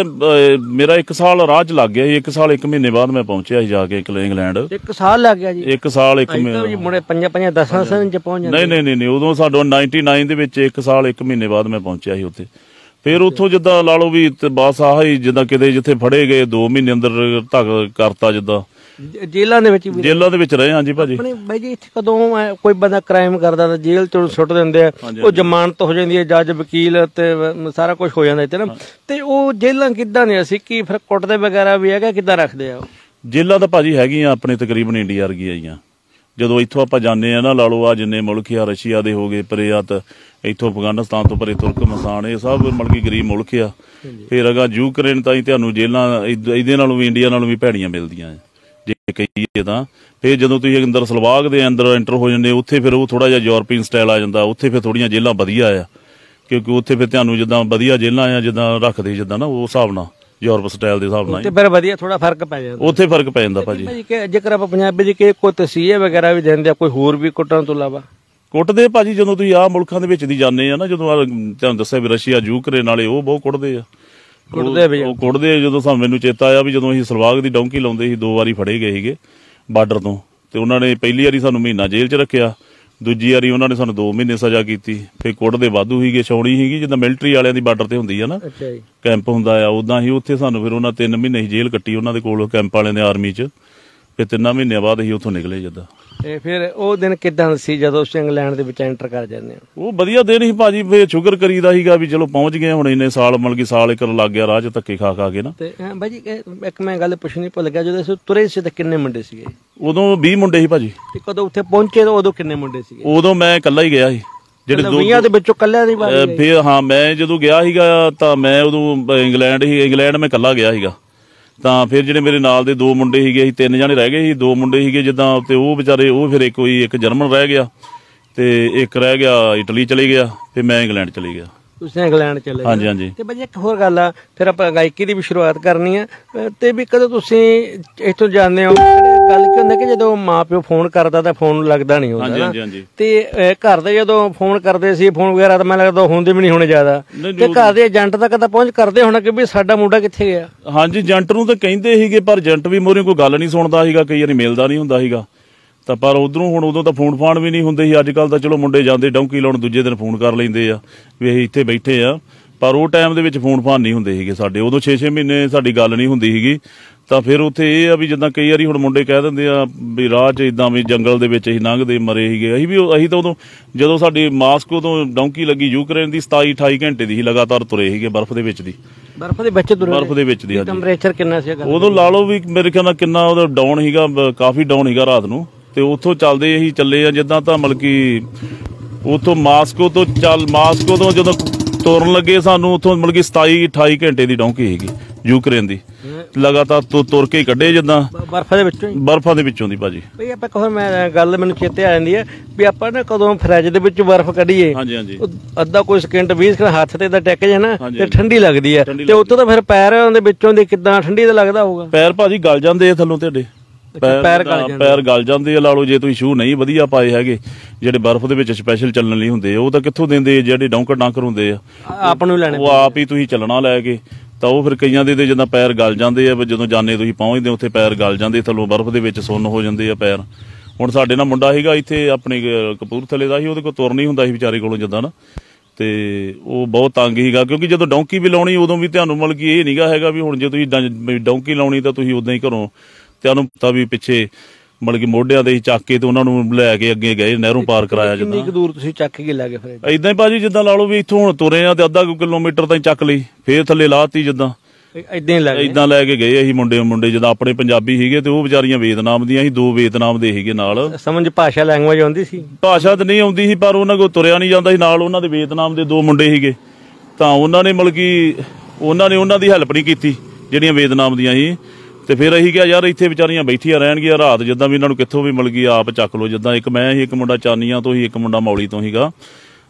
S2: ਮੇਰਾ ਇੱਕ ਸਾਲ ਰਾਹ ਚ ਲੱਗ ਗਿਆ ਸੀ। ਇੱਕ ਸਾਲ ਇੱਕ ਮਹੀਨੇ ਬਾਅਦ ਮੈਂ ਪਹੁੰਚਿਆ ਸੀ ਜਾ ਕੇ ਇੰਗਲੈਂਡ।
S1: ਇੱਕ ਸਾਲ ਲੱਗ ਗਿਆ ਜੀ? ਇੱਕ
S2: ਸਾਲ ਇੱਕ ਮਹੀਨੇ
S1: ਮੁੰਡੇ ਪੰਜਾਂ ਪੰਜਾਂ ਦਸਾਂ ਸਾਲਾਂ ਚ ਪਹੁੰਚ ਜਾਂਦੇ?
S2: ਨਹੀਂ ਨਹੀਂ ਨਹੀਂ ਉਦੋਂ ਸਾਡਾ ਨਿਆਨਵੇਂ ਦੇ ਵਿੱਚ ਇੱਕ ਸਾਲ ਇੱਕ ਮਹੀਨੇ ਬਾਅਦ ਮੈਂ ਪਹੁੰਚਿਆ ਸੀ ਉੱਥੇ। ਫਿਰ ਉੱਥੋਂ ਜਿੱਦਾਂ ਲਾ ਲਓ ਵੀ ਬਸ ਆਹ ਹੀ ਜਿੱਦਾਂ ਕਿਤੇ ਜਿੱਥੇ ਫੜੇ ਗਏ ਦੋ ਮਹੀਨੇ ਅੰਦਰ ਧੱਕ ਕਰਤਾ, ਜਿੱਦਾਂ
S1: ਜੇਲ੍ਹਾਂ ਦੇ ਵਿੱਚ?
S2: ਜੇਲ੍ਹਾਂ ਦੇ ਵਿੱਚ ਰਹੇ ਹਾਂਜੀ ਭਾਜੀ।
S1: ਬਾਈ ਜੀ ਇੱਥੇ ਕਦੋਂ ਕੋਈ ਬੰਦਾ ਕ੍ਰਾਈਮ ਕਰਦਾ ਤਾਂ ਜੇਲ੍ਹ ਚੋਂ ਸੁੱਟ ਦਿੰਦੇ ਆ, ਉਹ ਜ਼ਮਾਨਤ ਹੋ ਜਾਂਦੀ ਹੈ, ਜੱਜ ਵਕੀਲ ਤੇ ਸਾਰਾ ਕੁਝ ਹੋ ਜਾਂਦਾ ਇੱਥੇ ਨਾ, ਤੇ ਉਹ ਜੇਲ੍ਹਾਂ ਕਿੱਦਾਂ ਦੀਆਂ ਸੀ? ਕੀ ਫਿਰ ਕੁੱਟਦੇ ਵਗੈਰਾ ਵੀ ਹੈਗਾ, ਕਿੱਦਾਂ ਰੱਖਦੇ ਆ?
S2: ਜੇਲ੍ਹਾਂ ਤਾਂ ਭਾਜੀ ਹੈਗੀਆਂ ਆਪਣੇ ਤਕਰੀਬਨ ਇੰਡੀਆ ਵਰਗੀਆਂ ਆਈਆਂ। ਜਦੋਂ ਇੱਥੋਂ ਆਪਾਂ ਜਾਂਦੇ ਆ ਨਾ ਲਾ ਲਓ ਆ ਜਿੰਨੇ ਮੁਲਕ ਆ, ਰਸ਼ੀਆ ਦੇ ਹੋ ਗਏ ਪਰੇ ਆ, ਤਾਂ ਇੱਥੋਂ ਅਫਗਾਨਿਸਤਾਨ ਤੋਂ ਪਰੇ ਤੁਰਕਮਸਤਾਨ, ਇਹ ਸਭ ਮਤਲਬ ਕਿ ਗਰੀਬ ਮੁਲਕ ਆ। ਫਿਰ ਅਗਾ ਯੂਕਰੇਨ ਤਾਂ ਹੀ ਤੁਹਾਨੂੰ ਜੇਲ੍ਹਾਂ ਇਹਦੇ ਨਾਲੋਂ ਵੀ ਇੰਡੀਆ ਨਾਲੋਂ ਵੀ ਭੈੜੀਆਂ ਮਿਲਦੀਆਂ ਜੇ ਕਹੀਏ ਤਾਂ। ਫਿਰ ਜਦੋਂ ਤੁਸੀਂ ਅੰਦਰ ਸਲਵਾਗ ਦੇ ਅੰਦਰ ਐਂਟਰ ਹੋ ਜਾਂਦੇ ਉੱਥੇ ਫਿਰ ਉਹ ਥੋੜਾ ਜਿਹਾ ਯੂਰਪੀਅਨ ਸਟਾਈਲ ਆ ਜਾਂਦਾ। ਉੱਥੇ ਫਿਰ ਥੋੜੀਆਂ ਜੇਲ੍ਹਾਂ ਵਧੀਆ ਆ ਕਿਉਂਕਿ ਉੱਥੇ ਫਿਰ ਤੁਹਾਨੂੰ ਜਿੱਦਾਂ ਵਧੀਆ ਜੇਲ੍ਹਾਂ ਆ ਜਿੱਦਾਂ ਰੱਖਦੇ ਜਿੱਦਾਂ ਨਾ ਉਸ ਹਿਸਾਬ ਨਾਲ ਯੂਰਪ ਸਟਾਈਲ ਦੇ ਹਿਸਾਬ ਨਾਲ
S1: ਤੇ ਫਿਰ ਵਧੀਆ ਥੋੜਾ ਫਰਕ ਪੈ ਜਾਂਦਾ।
S2: ਉੱਥੇ ਫਰਕ ਪੈ ਜਾਂਦਾ ਭਾਜੀ।
S1: ਜੇਕਰ ਆਪਾਂ ਪੰਜਾਬੀ ਜੀ ਕਿ ਕੋਈ ਤਸੀਹੇ ਵਗੈਰਾ ਵੀ ਦਿੰਦੇ ਆ, ਕੋਈ ਹੋਰ ਵੀ ਕੁੱਟਣ ਤੋਂ ਇਲਾਵਾ?
S2: ਕੁੱਟਦੇ ਭਾਜੀ ਜਦੋਂ ਤੁਸੀਂ ਆਹ ਮੁਲਕਾਂ ਦੇ ਵਿੱਚ ਦੀ ਜਾਂਦੇ ਆ ਨਾ, ਜਦੋਂ ਤੁਹਾਨੂੰ ਦੱਸਿਆ ਵੀ ਰਸ਼ੀਆ ਯੂਕਰੇਨ ਵਾਲੇ ਉਹ ਬਹੁਤ ਕੁੱਟਦੇ ਆ।
S1: ਕੁੱਟਦੇ
S2: ਉਹ ਕੁੱਟਦੇ ਜਦੋਂ ਸਾਨੂੰ ਮੈਨੂੰ ਚੇਤਾ ਆਇਆ ਵੀ ਜਦੋਂ ਅਸੀਂ ਸਲਵਾਗ ਦੀ ਡੌਂਕੀ ਲਾਉਂਦੇ ਸੀ, ਦੋ ਵਾਰੀ ਫੜੇ ਗਏ ਸੀਗੇ ਬਾਰਡਰ ਤੋਂ, ਤੇ ਉਹਨਾਂ ਨੇ ਪਹਿਲੀ ਵਾਰੀ ਸਾਨੂੰ ਮਹੀਨਾ ਜੇਲ੍ਹ 'ਚ ਰੱਖਿਆ, ਦੂਜੀ ਵਾਰੀ ਉਹਨਾਂ ਨੇ ਸਾਨੂੰ ਦੋ ਮਹੀਨੇ ਸਜ਼ਾ ਕੀਤੀ। ਫਿਰ ਕੁੱਟਦੇ ਵਾਧੂ ਸੀਗੇ, ਛਾਉਣੀ ਸੀਗੀ ਜਿੱਦਾਂ ਮਿਲਟਰੀ ਵਾਲਿਆਂ ਦੀ ਬਾਰਡਰ ਤੇ ਹੁੰਦੀ ਆ ਨਾ ਕੈਂਪ ਹੁੰਦਾ ਆ, ਉਦਾਂ ਹੀ ਉੱਥੇ ਸਾਨੂੰ ਫਿਰ ਉਹਨਾਂ ਤਿੰਨ ਮਹੀਨੇ ਹੀ ਜੇਲ੍ਹ ਕੱਟੀ ਉਹਨਾਂ ਦੇ ਕੋਲ ਕੈਂਪ ਵਾਲਿਆਂ ਦੇ ਆਰਮੀ 'ਚ। ਫਿਰ ਤਿੰਨਾਂ ਮਹੀਨਿਆਂ ਬਾਅਦ ਅਸੀਂ ਉੱਥੋਂ ਨਿਕਲੇ ਜਿੱਦਾਂ।
S1: ਤੇ ਫਿਰ ਉਹ ਦਿਨ ਕਿੱਦਾਂ ਸੀ ਜਦੋਂ ਤੁਸੀਂ ਇੰਗਲੈਂਡ ਦੇ ਵਿੱਚ ਐਂਟਰ ਕਰ ਜਾਂਦੇ ਹੋ?
S2: ਉਹ ਵਧੀਆ ਦਿਨ ਸੀ ਭਾਜੀ। ਫਿਰ ਸ਼ੁਕਰ ਕਰੀਦਾ ਸੀਗਾ ਵੀ ਚਲੋ ਪਹੁੰਚ ਗਏ ਹੁਣ ਇੰਨੇ ਸਾਲ, ਮਤਲਬ ਕਿ ਸਾਲ ਇੱਕ ਲੱਗ ਗਿਆ ਰਾਹ 'ਚ ਧੱਕੇ ਖਾ ਖਾ ਕੇ ਨਾ।
S1: ਤੇ ਬਾਈ ਜੀ ਇੱਕ ਮੈਂ ਗੱਲ ਪੁੱਛਣੀ ਭੁੱਲ ਗਿਆ, ਜਦੋਂ ਅਸੀਂ ਤੁਰੇ ਸੀ ਤਾਂ ਕਿੰਨੇ ਮੁੰਡੇ ਸੀਗੇ?
S2: ਉਦੋਂ ਵੀਹ ਮੁੰਡੇ ਸੀ ਭਾਜੀ।
S1: ਤੇ ਕਦੋਂ ਉੱਥੇ ਪਹੁੰਚੇ ਤਾਂ ਉਦੋਂ ਕਿੰਨੇ ਮੁੰਡੇ ਸੀਗੇ?
S2: ਉਦੋਂ ਮੈਂ ਇਕੱਲਾ ਹੀ ਗਿਆ ਸੀ। ਜਿਹੜੇ
S1: ਵੀਹਾਂ ਦੇ ਵਿੱਚੋਂ ਇਕੱਲਿਆਂ ਦੀ ਵਾਰੀ?
S2: ਫਿਰ ਹਾਂ ਮੈਂ ਜਦੋਂ ਗਿਆ ਸੀਗਾ ਤਾਂ ਮੈਂ ਉਦੋਂ ਇੰਗਲੈਂਡ ਹੀ ਇੰਗਲੈਂਡ ਮੈਂ ਇਕੱਲਾ ਗਿਆ ਸੀਗਾ। ਤਾਂ ਫਿਰ ਜਿਹੜੇ ਮੇਰੇ ਨਾਲ ਦੇ ਦੋ ਮੁੰਡੇ ਸੀਗੇ, ਅਸੀਂ ਤਿੰਨ ਜਣੇ ਰਹਿ ਗਏ ਸੀ, ਦੋ ਮੁੰਡੇ ਸੀਗੇ ਜਿੱਦਾਂ, ਤੇ ਉਹ ਵਿਚਾਰੇ ਉਹ ਫਿਰ ਇੱਕ ਕੋਈ ਇੱਕ ਜਰਮਨ ਰਹਿ ਗਿਆ ਤੇ ਇੱਕ ਰਹਿ ਗਿਆ ਇਟਲੀ ਚਲੇ ਗਿਆ, ਫਿਰ ਮੈਂ ਇੰਗਲੈਂਡ ਚਲੇ ਗਿਆ।
S1: ਤੁਸੀਂ ਇੰਗਲੈਂਡ ਚਲੇ ਗਏ?
S2: ਹਾਂਜੀ ਹਾਂਜੀ।
S1: ਤੇ ਬਾਈ ਇੱਕ ਹੋਰ ਗੱਲ ਆ, ਫਿਰ ਆਪਾਂ ਗਾਇਕੀ ਦੀ ਵੀ ਸ਼ੁਰੂਆਤ ਕਰਨੀ ਆ, ਤੇ ਵੀ ਕਦੋਂ ਤੁਸੀਂ ਇੱਥੋਂ ਜਾਂਦੇ ਹੋ ਗੱਲ ਕੀ ਹੁੰਦਾ ਕਿ ਜਦੋਂ ਮਾਂ ਪਿਓ ਫੋਨ ਕਰਦਾ ਤਾਂ ਫੋਨ ਲੱਗਦਾ ਨਹੀਂ ਹੁੰਦਾ ਨਾ, ਤੇ ਘਰ ਦੇ ਜਦੋਂ ਫੋਨ ਕਰਦੇ ਸੀ ਫੋਨ ਵਗੈਰਾ ਤਾਂ ਮੈਨੂੰ ਲੱਗਦਾ ਹੁੰਦੇ ਵੀ ਨਹੀਂ ਹੋਣੇ ਜ਼ਿਆਦਾ, ਤੇ ਘਰ ਦੇ ਏਜੰਟ ਤੱਕ ਤਾਂ ਪਹੁੰਚ ਕਰਦੇ ਹੋਣਾ ਕਿ ਵੀ ਸਾਡਾ ਮੁੰਡਾ ਕਿੱਥੇ ਗਿਆ?
S2: ਹਾਂਜੀ ਏਜੰਟ ਨੂੰ ਤਾਂ ਕਹਿੰਦੇ ਸੀਗੇ ਪਰ ਏਜੰਟ ਵੀ ਮੋਰੇ ਕੋਈ ਗੱਲ ਨਹੀਂ ਸੁਣਦਾ ਸੀਗਾ, ਕਈ ਵਾਰੀ ਮਿਲਦਾ ਨਹੀਂ ਹੁੰਦਾ ਸੀਗਾ। ਤਾਂ ਪਰ ਉਧਰੋਂ ਹੁਣ ਉਦੋਂ ਤਾਂ ਫੋਨ ਫਾਨ ਵੀ ਨਹੀਂ ਹੁੰਦੇ ਸੀ। ਅੱਜ ਕੱਲ੍ਹ ਤਾਂ ਚਲੋ ਮੁੰਡੇ ਜਾਂਦੇ ਡੌਂਕੀ ਲਾਉਣ ਦੂਜੇ ਦਿਨ ਫੋਨ ਕਰ ਲੈਂਦੇ ਆ ਵੀ ਅਸੀਂ ਇੱਥੇ ਬੈਠੇ ਆ, ਪਰ ਉਹ ਟਾਈਮ ਦੇ ਵਿੱਚ ਫੋਨ ਫਾਨ ਨਹੀਂ ਹੁੰਦੇ ਸੀਗੇ ਸਾਡੇ। ਉਦੋਂ ਛੇ ਛੇ ਮਹੀਨੇ ਸਾਡੀ ਗੱਲ ਨਹੀਂ ਹੁੰਦੀ ਸੀਗੀ। ਤਾਂ ਫਿਰ ਉੱਥੇ ਇਹ ਆ ਵੀ ਜਿੱਦਾਂ ਕਈ ਵਾਰੀ ਹੁਣ ਮੁੰਡੇ ਕਹਿ ਦਿੰਦੇ ਆ ਵੀ ਰਾਹ 'ਚ ਇੱਦਾਂ ਵੀ ਜੰਗਲ ਦੇ ਵਿੱਚ ਅਸੀਂ ਲੰਘਦੇ ਮਰੇ ਸੀਗੇ, ਅਸੀਂ ਵੀ ਅਸੀਂ ਤਾਂ ਉਦੋਂ ਜਦੋਂ ਸਾਡੀ ਮਾਸਕੋ ਤੋਂ ਡੌਂਕੀ ਲੱਗੀ ਯੂਕਰੇਨ ਦੀ ਸਤਾਈ ਅਠਾਈ ਘੰਟੇ ਦੀ ਸੀ, ਲਗਾਤਾਰ ਤੁਰੇ ਸੀਗੇ ਬਰਫ਼ ਦੇ ਵਿੱਚ ਦੀ।
S1: ਬਰਫ਼ ਦੇ ਵਿੱਚ ਤੁਰੇ?
S2: ਬਰਫ਼ ਦੇ ਵਿੱਚ ਦੀ।
S1: ਟੈਂਪਰੇਚਰ ਕਿੰਨਾ ਸੀ
S2: ਉਦੋਂ ਲਾ ਲਓ ਵੀ ਮੇਰੇ ਖਿਆਲ ਨਾਲ ਕਿੰਨਾ ਉਹਦਾ ਡਾਊਨ ਸੀਗਾ, ਕਾਫੀ ਡਾਊਨ ਸੀਗਾ ਰਾਤ ਨੂੰ। ਤੇ ਉੱਥੋਂ ਚੱਲਦੇ ਅਸੀਂ ਚੱਲੇ ਆ ਜਿੱਦਾਂ, ਤਾਂ ਮਤਲਬ ਕਿ ਉੱਥੋਂ ਮਾਸਕੋ ਤੋਂ ਚੱਲ ਮਾਸਕੋ ਤੋਂ ਜਦੋਂ ਤੁਰਨ ਲੱਗੇ ਸਾਨੂੰ ਉੱਥੋਂ ਮਤਲਬ ਕਿ ਸਤਾਈ ਅਠਾਈ ਘੰਟੇ ਦੀ ਡੌਂਕੀ ਸੀਗੀ ਯੂਕਰੇਨ ਦੀ, ਲਗਾਤਾਰ ਤੁਰ ਕੇ ਕੱਢੇ ਜਿੱਦਾਂ
S1: ਬਰਫ਼ਾਂ ਦੇ ਵਿੱਚੋਂ? ਬਰਫ਼ਾਂ ਦੇ ਵਿੱਚੋਂ
S2: ਦੀ ਭਾਜੀ।
S1: ਬਈ ਆਪਾਂ ਕਹੋ ਮੈਂ ਗੱਲ ਮੈਨੂੰ ਚੇਤੇ ਆ ਜਾਂਦੀ ਹੈ ਵੀ ਆਪਾਂ ਨਾ ਕਦੋਂ ਫਰਿੱਜ ਦੇ ਵਿੱਚ ਬਰਫ਼ ਕੱਢੀਏ,
S2: ਹਾਂਜੀ ਹਾਂਜੀ,
S1: ਅੱਧਾ ਕੋਈ ਸਕਿੰਟ ਵੀਹ ਸਕਿੰਟ ਹੱਥ ਤੇ ਤਾਂ ਟਿਕ ਜੇ ਨਾ ਤੇ ਠੰਡੀ ਲੱਗਦੀ ਹੈ, ਤੇ ਉੱਥੋਂ ਤਾਂ ਫਿਰ ਪੈਰਾਂ ਦੇ ਵਿੱਚੋਂ ਦੀ ਕਿੱਦਾਂ ਠੰਡੀ ਤਾਂ ਲੱਗਦਾ ਹੋਊਗਾ?
S2: ਪੈਰ ਭਾਜੀ ਗਲ ਜਾਂਦੇ ਆ ਥੱਲੋਂ ਤੁਹਾਡੇ, ਪੈਰ ਪੈਰ ਗਲ ਜਾਂਦੇ ਆ। ਲਾ ਲਓ ਜੇ ਤੁਸੀਂ ਸ਼ੂ ਨਹੀਂ ਵਧੀਆ ਪਾਏ ਹੈਗੇ ਜਿਹੜੇ ਬਰਫ਼ ਦੇ ਵਿੱਚ ਸਪੈਸ਼ਲ ਚੱਲਣ ਲਈ ਹੁੰਦੇ ਆ, ਉਹ ਤਾਂ ਕਿੱਥੋਂ ਦਿੰਦੇ ਜਿਹੜੇ ਡੌਂਕਰ ਡਾਂਕਰ ਹੁੰਦੇ ਆ,
S1: ਆਪ ਨੂੰ ਲੈਣੇ,
S2: ਉਹ ਆਪ ਹੀ ਤੁਸੀਂ ਚੱਲਣਾ ਲੈ ਕੇ। ਤਾਂ ਉਹ ਫਿਰ ਕਈਆਂ ਦੇ ਤੇ ਜਦੋਂ ਪੈਰ ਗਲ ਜਾਂਦੇ ਆ, ਜਦੋਂ ਜਾਣੇ ਤੁਸੀਂ ਪਹੁੰਚਦੇ ਉੱਥੇ ਪੈਰ ਗਲ ਜਾਂਦੇ ਥੱਲੋਂ ਬਰਫ਼ ਦੇ ਵਿੱਚ ਸੁੰਨ ਹੋ ਜਾਂਦੇ ਆ ਪੈਰ। ਹੁਣ ਸਾਡੇ ਨਾਲ ਮੁੰਡਾ ਸੀਗਾ ਇੱਥੇ ਆਪਣੇ ਕਪੂਰਥਲੇ ਦਾ ਸੀ, ਉਹਦੇ ਕੋਲ ਤੁਰ ਨਹੀਂ ਹੁੰਦਾ ਸੀ ਵਿਚਾਰੇ ਕੋਲੋਂ ਜਿੱਦਾਂ ਨਾ, ਤੇ ਉਹ ਬਹੁਤ ਤੰਗ ਸੀਗਾ ਕਿਉਂਕਿ ਜਦੋਂ ਡੌਂਕੀ ਵੀ ਲਾਉਣੀ ਉਦੋਂ ਵੀ ਤੁਹਾਨੂੰ ਮਤਲਬ ਕਿ ਇਹ ਨਹੀਂਗਾ ਹੈਗਾ ਵੀ ਹੁਣ ਜੇ ਤੁਸੀਂ ਡੌਂਕੀ ਲਾਉਣੀ ਤਾਂ ਤੁਸੀਂ ਉਦਾਂ ਹੀ ਘਰੋਂ ਤੁਹਾਨੂੰ ਪਤਾ ਵੀ ਪਿੱਛੇ ਮਤਲਬ ਕਿ ਮੋਢਿਆਂ ਦੇ ਚੱਕ ਕੇ ਤੇ ਉਹਨਾਂ ਨੂੰ ਲੈ ਕੇ ਅੱਗੇ ਗਏ, ਨਹਿਰੋਂ ਪਾਰ ਕਰਾਇਆ। ਜਿੱਦਾਂ
S1: ਕਿੰਨੀ ਦੂਰ ਤੁਸੀਂ ਚੱਕ ਕੇ ਲੈ ਗਏ ਫਿਰ?
S2: ਏਦਾਂ ਹੀ ਭਾਜੀ ਜਿੱਦਾਂ ਲਾ ਲਓ ਵੀ ਇੱਥੋਂ ਹੁਣ ਤੁਰੇ ਆ ਤੇ ਅੱਧਾ ਕਿਲੋਮੀਟਰ ਤਾਈਂ ਚੱਕ ਲਈ, ਫੇਰ ਥੱਲੇ ਲਾਤੀ ਜਿੱਦਾਂ
S1: ਏਦਾਂ ਹੀ ਲੈ ਗਏ?
S2: ਏਦਾਂ ਲੈ ਕੇ ਗਏ ਅਸੀਂ ਮੁੰਡੇ ਮੁੰਡੇ ਜਿੱਦਾਂ ਆਪਣੇ ਪੰਜਾਬੀ ਸੀਗੇ ਤੇ ਉਹ ਵਿਚਾਰੀਆਂ ਵੀਅਤਨਾਮ ਦੀਆਂ ਸੀ, ਦੋ ਵੀਅਤਨਾਮ ਦੇ ਸੀਗੇ ਨਾਲ।
S1: ਸਮਝ ਭਾਸ਼ਾ ਲੈਂਗੁਏਜ ਆਉਂਦੀ ਸੀ?
S2: ਭਾਸ਼ਾ ਤਾਂ ਨਹੀਂ ਆਉਂਦੀ ਸੀ ਪਰ ਉਹਨਾਂ ਕੋਲ ਤੁਰਿਆ ਨਹੀਂ ਜਾਂਦਾ ਸੀ। ਨਾਲ ਉਹਨਾਂ ਦੇ ਵੀਅਤਨਾਮ ਦੇ ਦੋ ਮੁੰਡੇ ਸੀਗੇ, ਤਾਂ ਉਹਨਾਂ ਨੇ ਮਤਲਬ ਕਿ ਉਹਨਾਂ ਨੇ ਉਹਨਾਂ ਦੀ ਹੈਲਪ ਨਹੀਂ ਕੀਤੀ ਜਿਹੜੀਆਂ ਵੀਅਤਨਾਮ ਦੀਆਂ ਸੀ। ਤੇ ਫਿਰ ਅਸੀਂ ਕਿਹਾ ਯਾਰ ਇੱਥੇ ਵਿਚਾਰੀਆਂ ਬੈਠੀਆਂ ਰਹਿਣਗੀਆਂ ਰਾਤ, ਜਿੱਦਾਂ ਵੀ ਇਹਨਾਂ ਨੂੰ ਕਿੱਥੋਂ ਵੀ ਮਿਲ ਗਈ ਆਪ ਚੱਕ ਲਓ। ਜਿੱਦਾਂ ਇੱਕ ਮੈਂ ਸੀ, ਇੱਕ ਮੁੰਡਾ ਚਾਨੀਆਂ ਤੋਂ ਸੀ, ਇੱਕ ਮੁੰਡਾ ਮੌਲੀ ਤੋਂ ਸੀਗਾ।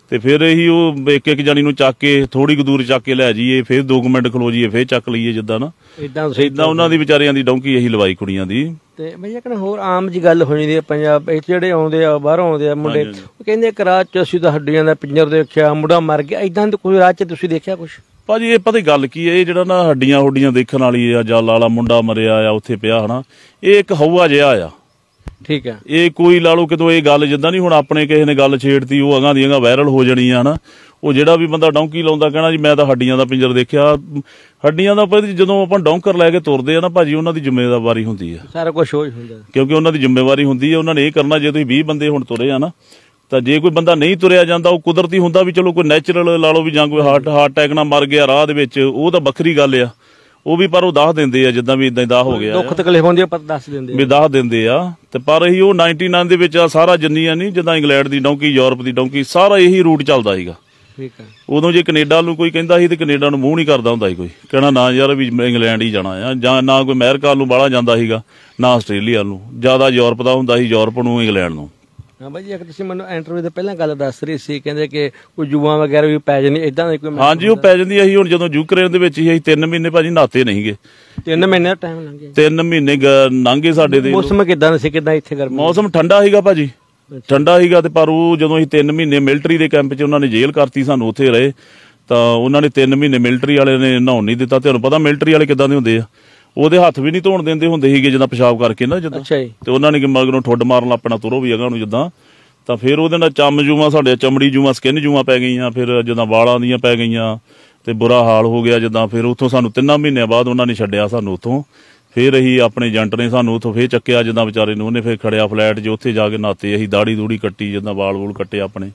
S2: ਤੇ ਫਿਰ ਇਹੀ ਉਹ ਇੱਕ ਇੱਕ ਜਾਨੀ ਨੂੰ ਚੱਕ ਕੇ ਥੋੜੀ ਕੁ ਦੂਰ ਚੱਕ ਕੇ ਲੈ ਜਾਈਏ, ਫਿਰ ਦੋ ਕੁ ਮਿੰਟ ਖਲੋ ਜਾਈਏ, ਫਿਰ ਚੱਕ ਲਈਏ ਜਿੱਦਾਂ ਨਾ
S1: ਇਦਾਂ
S2: ਇਦਾਂ ਉਹਨਾਂ ਦੀ ਵਿਚਾਰਿਆਂ ਦੀ ਡੌਂਕੀ ਇਹੀ ਲਵਾਈ ਕੁੜੀਆਂ ਦੀ।
S1: ਤੇ ਭਈਆ ਕਹਿੰਦਾ ਹੋਰ ਆਮ ਜੀ ਗੱਲ ਹੋ ਜਾਂਦੀ ਹੈ ਪੰਜਾਬ ਵਿੱਚ, ਜਿਹੜੇ ਆਉਂਦੇ ਆ ਬਾਹਰੋਂ ਆਉਂਦੇ ਆ ਮੁੰਡੇ, ਉਹ ਕਹਿੰਦੇ ਰਾਹ ਚ ਅਸੀਂ ਤਾਂ ਹੱਡੀਆਂ ਦਾ ਪਿੰਜਰ ਦੇਖਿਆ, ਮੁੰਡਾ ਮਰ ਗਿਆ, ਇਦਾਂ ਦਾ ਕੋਈ ਰਾਹ ਚ ਤੁਸੀਂ ਦੇਖਿਆ ਕੁਛ?
S2: ਭਾਜੀ ਇਹ ਪਤਾ ਗੱਲ ਕੀ ਹੈ, ਇਹ ਜਿਹੜਾ ਨਾ ਹੱਡੀਆਂ ਹੁੱਡੀਆਂ ਦੇਖਣ ਵਾਲੀ ਆ, ਜਲ ਵਾਲਾ ਮੁੰਡਾ ਮਰਿਆ ਆ ਉੱਥੇ ਪਿਆ ਹਨਾ, ਇਹ ਇੱਕ ਹਊਆ ਜਿਹਾ ਆ।
S1: ਠੀਕ ਹੈ,
S2: ਇਹ ਕੋਈ ਲਾ ਲਓ ਕਿਤੋਂ ਇਹ ਗੱਲ ਜਿੱਦਾਂ ਨਹੀਂ ਹੁਣ ਆਪਣੇ ਕਿਸੇ ਨੇ ਗੱਲ ਛੇੜਤੀ ਉਹ ਅਗਾਂ ਦੀਆਂ ਵਾਇਰਲ ਹੋ ਜਾਣੀ ਆ ਹਨਾ। ਉਹ ਜਿਹੜਾ ਵੀ ਬੰਦਾ ਡੌਂਕੀ ਲਾਉਂਦਾ ਕਹਿਣਾ ਜੀ ਮੈਂ ਤਾਂ ਹੱਡੀਆਂ ਦਾ ਪਿੰਜਰ ਦੇਖਿਆ। ਹੱਡੀਆਂ ਦਾ ਪਰ ਜਦੋਂ ਆਪਾਂ ਡੌਂਕਰ ਲੈ ਕੇ ਤੁਰਦੇ ਆ ਨਾ ਭਾਜੀ, ਉਹਨਾਂ ਦੀ ਜ਼ਿੰਮੇਵਾਰੀ ਹੁੰਦੀ ਆ,
S1: ਸਾਰਾ ਕੁਝ ਹੋ ਹੁੰਦਾ
S2: ਕਿਉਂਕਿ ਉਹਨਾਂ ਦੀ ਜ਼ਿੰਮੇਵਾਰੀ ਹੁੰਦੀ ਆ, ਉਹਨਾਂ ਨੇ ਇਹ ਕਰਨਾ। ਜੇ ਤੁਸੀਂ ਵੀਹ ਬੰਦੇ ਹੁਣ ਤੁਰੇ ਆ ਨਾ, ਤਾਂ ਜੇ ਕੋਈ ਬੰਦਾ ਨਹੀਂ ਤੁਰਿਆ ਜਾਂਦਾ, ਉਹ ਕੁਦਰਤੀ ਹੁੰਦਾ ਵੀ ਚਲੋ ਕੋਈ ਨੈਚੁਰਲ ਲਾ ਲਓ ਵੀ ਜਾਂ ਕੋਈ ਹਾਰਟ ਹਾਰਟ ਅਟੈਕ ਨਾਲ ਮਰ ਗਿਆ ਰਾਹ ਦੇ ਵਿੱਚ, ਉਹ ਤਾਂ ਵੱਖਰੀ ਗੱਲ ਆ, ਉਹ ਵੀ ਪਰ ਉਹ ਦੱਸ ਦਿੰਦੇ ਆ ਜਿੱਦਾਂ ਵੀ ਇਦਾਂ ਦਾ ਹੋ ਗਿਆ,
S1: ਦੁੱਖ ਤਕਲੀਫ ਹੁੰਦੀ ਆ ਪਰ ਦੱਸ ਦਿੰਦੇ
S2: ਵੀ ਦੱਸ ਦਿੰਦੇ ਆ। ਤੇ ਪਰ ਇਹੀ ਉਹ ਨਿਨਆਨਵੇਂ ਦੇ ਵਿੱਚ ਆ ਸਾਰਾ ਜਿੰਨੀਆਂ ਨਹੀਂ, ਜਿੱਦਾਂ ਇੰਗਲੈਂਡ ਦੀ ਡੌਂਕੀ, ਯੂਰਪ ਦੀ ਡੌਂਕੀ, ਸਾਰਾ ਇਹੀ ਰੂਟ ਚੱਲਦਾ ਸੀਗਾ।
S1: ਠੀਕ ਹੈ,
S2: ਉਦੋਂ ਜੇ ਕੈਨੇਡਾ ਨੂੰ ਕੋਈ ਕਹਿੰਦਾ ਸੀ ਤੇ ਕੈਨੇਡਾ ਨੂੰ ਮੂੰਹ ਨਹੀਂ ਕਰਦਾ ਹੁੰਦਾ ਸੀ ਕੋਈ, ਕਹਿਣਾ ਨਾ ਯਾਰ ਵੀ ਇੰਗਲੈਂਡ ਹੀ ਜਾਣਾ ਆ, ਜਾਂ ਨਾ ਕੋਈ ਅਮਰੀਕਾ ਨੂੰ ਬਾਹਲਾ ਜਾਂਦਾ ਸੀਗਾ, ਨਾ ਆਸਟ੍ਰੇਲੀਆ ਨੂੰ, ਜ਼ਿਆਦਾ ਯੂਰਪ ਦਾ ਹੁੰਦਾ ਸੀ, ਯੂਰਪ ਨੂੰ ਇੰਗਲੈਂਡ ਨੂੰ।
S1: ਹਾਂ ਬਾਈ ਜੀ, ਇੱਕ ਤੁਸੀਂ ਮੈਨੂੰ ਇੰਟਰਵਿਊ ਦੇ ਪਹਿਲਾਂ ਗੱਲ ਦੱਸ ਰਹੀ ਸੀ, ਕਹਿੰਦੇ ਕਿ ਕੋਈ ਜੂਆਂ ਵਗੈਰਾ ਵੀ ਪੈ ਜਾਂਦੀ ਇਦਾਂ ਦੀ ਕੋਈ?
S2: ਹਾਂਜੀ ਉਹ ਪੈ ਜਾਂਦੀ। ਅਸੀਂ ਹੁਣ ਜਦੋਂ ਯੂਕਰੇਨ ਦੇ ਵਿੱਚ ਹੀ ਅਸੀਂ ਤਿੰਨ ਮਹੀਨੇ ਭਾਜੀ ਨਹਾਤੇ ਨਹੀਂ ਗਏ।
S1: ਤਿੰਨ ਮਹੀਨੇ ਦਾ ਟਾਈਮ ਲੰਘ ਗਿਆ?
S2: ਤਿੰਨ ਮਹੀਨੇ ਲੰਘੇ ਸਾਡੇ ਦੇ।
S1: ਮੌਸਮ ਕਿਦਾਂ ਦਾ ਸੀ, ਕਿਦਾਂ ਇੱਥੇ ਗਰਮੀ?
S2: ਮੌਸਮ ਠੰਡਾ ਸੀਗਾ ਭਾਜੀ, ਠੰਡਾ ਸੀਗਾ। ਤੇ ਪਰ ਉਹ ਜਦੋਂ ਅਸੀਂ ਤਿੰਨ ਮਹੀਨੇ ਮਿਲਟਰੀ ਦੇ ਕੈਂਪ 'ਚ ਉਹਨਾਂ ਨੇ ਜੇਲ੍ਹ ਕਰਤੀ ਸਾਨੂੰ, ਉੱਥੇ ਰਹੇ, ਤਾਂ ਉਹਨਾਂ ਨੇ ਤਿੰਨ ਮਹੀਨੇ ਮਿਲਟਰੀ ਵਾਲੇ ਨੇ ਨਹਾਉਣ ਨਹੀਂ ਦਿੱਤਾ। ਤੁਹਾਨੂੰ ਪਤਾ ਮਿਲਟਰੀ ਵਾਲੇ ਕਿੱਦਾਂ ਦੇ ਹੁੰਦੇ ਆ, ਉਹਦੇ ਹੱਥ ਵੀ ਨਹੀਂ ਧੋਣ ਦਿੰਦੇ ਹੁੰਦੇ ਸੀਗੇ ਜਿੱਦਾਂ ਪਿਸ਼ਾਬ ਕਰਕੇ ਨਾ ਜਿੱਦਾਂ।
S1: ਅੱਛਾ ਜੀ।
S2: ਤੇ ਉਹਨਾਂ ਨੇ ਮਗਰੋਂ ਠੁੱਡ ਮਾਰਨ ਆਪਣਾ ਤੁਰੋ ਵੀ ਅਗਾਂ ਨੂੰ ਜਿੱਦਾਂ, ਤਾਂ ਫਿਰ ਉਹਦੇ ਨਾਲ ਚੰਮ ਜੂਆਂ ਸਾਡੇ ਚਮੜੀ ਜੂਆਂ ਸਕਿਨ ਜੂਆਂ ਪੈ ਗਈਆਂ, ਫਿਰ ਜਿੱਦਾਂ ਵਾਲਾਂ ਦੀਆਂ ਪੈ ਗਈਆਂ, ਤੇ ਬੁਰਾ ਹਾਲ ਹੋ ਗਿਆ ਜਿੱਦਾਂ। ਫਿਰ ਉੱਥੋਂ ਸਾਨੂੰ ਤਿੰਨਾਂ ਮਹੀਨਿਆਂ ਬਾਅਦ ਉਹਨਾਂ ਨੇ ਛੱਡਿਆ ਸਾਨੂੰ ਉੱਥੋਂ। ਫਿਰ ਅਸੀਂ ਆਪਣੇ ਏਜੰਟ ਨੇ ਸਾਨੂੰ ਉੱਥੋਂ ਫਿਰ ਚੱਕਿਆ ਜਿੱਦਾਂ ਵਿਚਾਰੇ ਨੂੰ, ਉਹਨੇ ਫਿਰ ਖੜਿਆ ਫਲੈਟ 'ਚ, ਉੱਥੇ ਜਾ ਕੇ ਨਾਤੇ ਅਸੀਂ, ਦਾੜੀ ਦੂੜੀ ਕੱਟੀ ਜਿੱਦਾਂ, ਵਾਲ ਵੂਲ ਕੱਟੇ ਆਪਣੇ।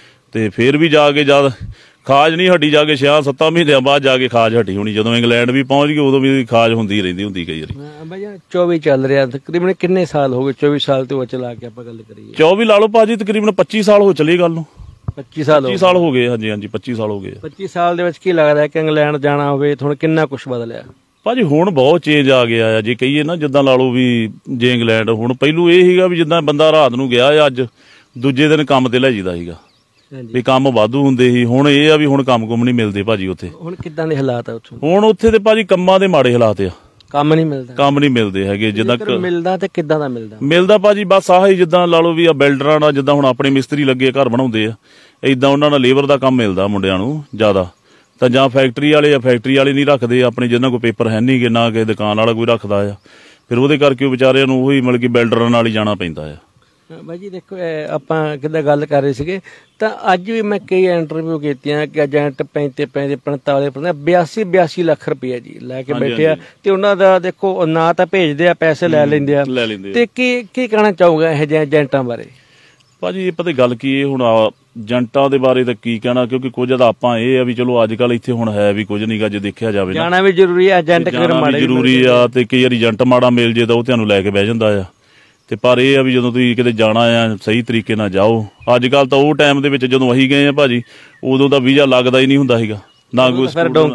S2: ਤੇ ਫਿਰ ਵੀ ਜਾ ਕੇ ਜਦ ਖਾਜ ਨਹੀਂ ਹਟੀ, ਜਾ ਕੇ ਛਿਆਂ ਸੱਤਾਂ ਮਹੀਨਿਆਂ ਬਾਅਦ ਜਾ ਕੇ ਖਾਜ ਹਟੀ ਹੋਣੀ। ਜਦੋਂ ਇੰਗਲੈਂਡ ਵੀ ਪਹੁੰਚ ਗਏ ਉਦੋਂ ਵੀ ਖਾਜ ਹੁੰਦੀ ਰਹਿੰਦੀ ਹੁੰਦੀ ਕਈ ਵਾਰੀ।
S1: ਬਾਈ ਚੌਵੀ ਚੱਲ ਰਿਹਾ, ਤਕਰੀਬਨ ਕਿੰਨੇ ਸਾਲ ਹੋ ਗਏ? ਚੌਵੀ ਸਾਲ ਤੋਂ ਚਲਾ ਕੇ ਆਪਾਂ ਗੱਲ ਕਰੀਏ।
S2: ਚੌਵੀ ਲਾ ਲਓ ਭਾਜੀ, ਤਕਰੀਬਨ ਪੱਚੀ ਸਾਲ ਹੋ ਚੱਲੇ ਗੱਲ ਨੂੰ।
S1: ਪੱਚੀ ਸਾਲ
S2: ਪੱਚੀ ਸਾਲ ਹੋ ਗਏ। ਹਾਂਜੀ ਹਾਂਜੀ ਪੱਚੀ ਸਾਲ ਹੋ ਗਏ।
S1: ਪੱਚੀ ਸਾਲ ਦੇ ਵਿੱਚ ਕੀ ਲੱਗਦਾ ਕਿ ਇੰਗਲੈਂਡ ਜਾਣਾ ਹੋਵੇ ਹੁਣ ਕਿੰਨਾ ਕੁਛ ਬਦਲਿਆ?
S2: ਭਾਜੀ ਹੁਣ ਬਹੁਤ ਚੇਂਜ ਆ ਗਿਆ ਆ। ਜੇ ਕਹੀਏ ਨਾ ਜਿੱਦਾਂ ਲਾ ਲਓ ਵੀ ਜੇ ਇੰਗਲੈਂਡ ਹੁਣ, ਪਹਿਲੂ ਇਹ ਸੀਗਾ ਵੀ ਜਿੱਦਾਂ ਬੰਦਾ ਰਾਤ ਨੂੰ ਗਿਆ ਆ, ਅੱਜ ਦੂਜੇ ਦਿਨ ਕੰਮ ਤੇ ਲੈ ਜਾਂਦਾ ਸੀਗਾ, ਵੀ ਕੰਮ ਵਾਧੂ ਹੁੰਦੇ ਸੀ। ਹੁਣ ਇਹ ਆ ਵੀ ਹੁਣ ਕੰਮ ਕੁਮ ਨਹੀਂ ਮਿਲਦੇ ਭਾਜੀ ਉੱਥੇ।
S1: ਹੁਣ ਕਿੱਦਾਂ ਦੇ ਹਾਲਾਤ ਆ ਉੱਥੇ?
S2: ਹੁਣ ਉੱਥੇ ਤੇ ਭਾਜੀ ਕੰਮਾਂ ਦੇ ਮਾੜੇ ਹਾਲਾਤ ਆ,
S1: ਕੰਮ ਨਹੀਂ ਮਿਲਦਾ, ਕੰਮ
S2: ਨਹੀਂ ਮਿਲਦੇ ਹੈਗੇ। ਜਿੱਦਾਂ
S1: ਮਿਲਦਾ ਤੇ ਕਿੱਦਾਂ ਦਾ ਮਿਲਦਾ?
S2: ਮਿਲਦਾ ਭਾਜੀ ਬਸ ਆਹ ਹੀ ਜਿੱਦਾਂ ਲਾ ਲਓ ਵੀ ਆ ਬਿਲਡਰਾਂ ਨਾਲ, ਜਿੱਦਾਂ ਹੁਣ ਆਪਣੇ ਮਿਸਤਰੀ ਲੱਗੇ ਘਰ ਬਣਾਉਂਦੇ ਆ, ਏਦਾਂ ਉਹਨਾਂ ਨਾਲ ਲੇਬਰ ਦਾ ਕੰਮ ਮਿਲਦਾ ਮੁੰਡਿਆਂ ਨੂੰ ਜ਼ਿਆਦਾ। ਤਾਂ ਜਾਂ ਫੈਕਟਰੀ ਵਾਲੇ ਆ, ਫੈਕਟਰੀ ਵਾਲੇ ਨਹੀਂ ਰੱਖਦੇ ਆਪਣੇ, ਜਿਹਨਾਂ ਕੋਲ ਪੇਪਰ ਹੈ ਨਹੀਂ ਗੇ, ਨਾ ਕਿਸੇ ਦੁਕਾਨ ਵਾਲਾ ਕੋਈ ਰੱਖਦਾ ਆ, ਫਿਰ ਉਹਦੇ ਕਰਕੇ ਉਹ ਵਿਚਾਰਿਆਂ ਨੂੰ ਉਹੀ ਮਤਲਬ ਕਿ ਬਿਲਡਰਾਂ ਨਾਲ ਹੀ ਜਾਣਾ ਪੈਂਦਾ ਆ।
S1: ਬਾਈ ਜੀ ਦੇਖੋ, ਆਪਾਂ ਕਿੱਦਾਂ ਗੱਲ ਕਰ ਰਹੇ ਸੀਗੇ, ਤਾਂ ਅੱਜ ਵੀ ਮੈਂ ਕਈ ਇੰਟਰਵਿਊ ਕੀਤੀਆਂ ਕਿ ਏਜੰਟ ਪੈਂਤੇ ਪੈਂਤੇ ਪੰਤਾਲੀ ਬਿਆਸੀ ਬਿਆਸੀ ਲੱਖ ਰੁਪਇਆ ਜੀ ਲੈ ਕੇ ਬੈਠੇ ਆ, ਤੇ ਉਹਨਾਂ ਦਾ ਦੇਖੋ ਨਾ ਤਾਂ ਭੇਜਦੇ ਆ, ਪੈਸੇ ਲੈ ਲੈਂਦੇ ਆ। ਤੇ ਕੀ ਕੀ ਕਹਿਣਾ ਚਾਹੂਗਾ ਇਹ ਜਿਹੇ ਏਜੰਟਾਂ ਬਾਰੇ?
S2: ਭਾਜੀ ਇਹ ਪਤਾ ਗੱਲ ਕੀ, ਇਹ ਹੁਣ ਏਜੰਟਾਂ ਦੇ ਬਾਰੇ ਤਾਂ ਕੀ ਕਹਿਣਾ, ਕਿਉਂਕਿ ਕੁਝ ਤਾਂ ਆਪਾਂ ਇਹ ਆ ਵੀ ਚਲੋ ਅੱਜ ਕੱਲ ਇੱਥੇ ਹੁਣ ਹੈ ਵੀ ਕੁਝ ਨਹੀਂਗਾ, ਜੇ ਦੇਖਿਆ ਜਾਵੇ
S1: ਜਾਣਾ ਵੀ ਜ਼ਰੂਰੀ ਆ, ਏਜੰਟ ਕਿਹੜਾ ਮਾੜਾ
S2: ਜ਼ਰੂਰੀ ਆ। ਤੇ ਕਈ ਵਾਰੀ ਏਜੰਟ ਮਾੜਾ ਮਿਲ ਜੇ ਤਾਂ ਉਹ ਤੁਹਾਨੂੰ ਲੈ ਕੇ ਬਹਿ ਜਾਂਦਾ ਆ। ਤੇ ਪਰ ਇਹ ਆ ਵੀ ਜਦੋਂ ਤੁਸੀਂ ਕਿਤੇ ਜਾਣਾ ਆ ਸਹੀ ਤਰੀਕੇ ਨਾਲ ਜਾਓ। ਅੱਜ ਕੱਲ ਤਾਂ ਉਹ ਟਾਈਮ ਦੇ ਵਿੱਚ ਜਦੋਂ ਅਸੀਂ ਗਏ ਆ ਭਾਜੀ, ਉਦੋਂ ਤਾਂ ਵੀਜ਼ਾ ਲੱਗਦਾ ਹੀ ਨਹੀਂ ਹੁੰਦਾ ਸੀਗਾ, ਨਾ ਕੋਈ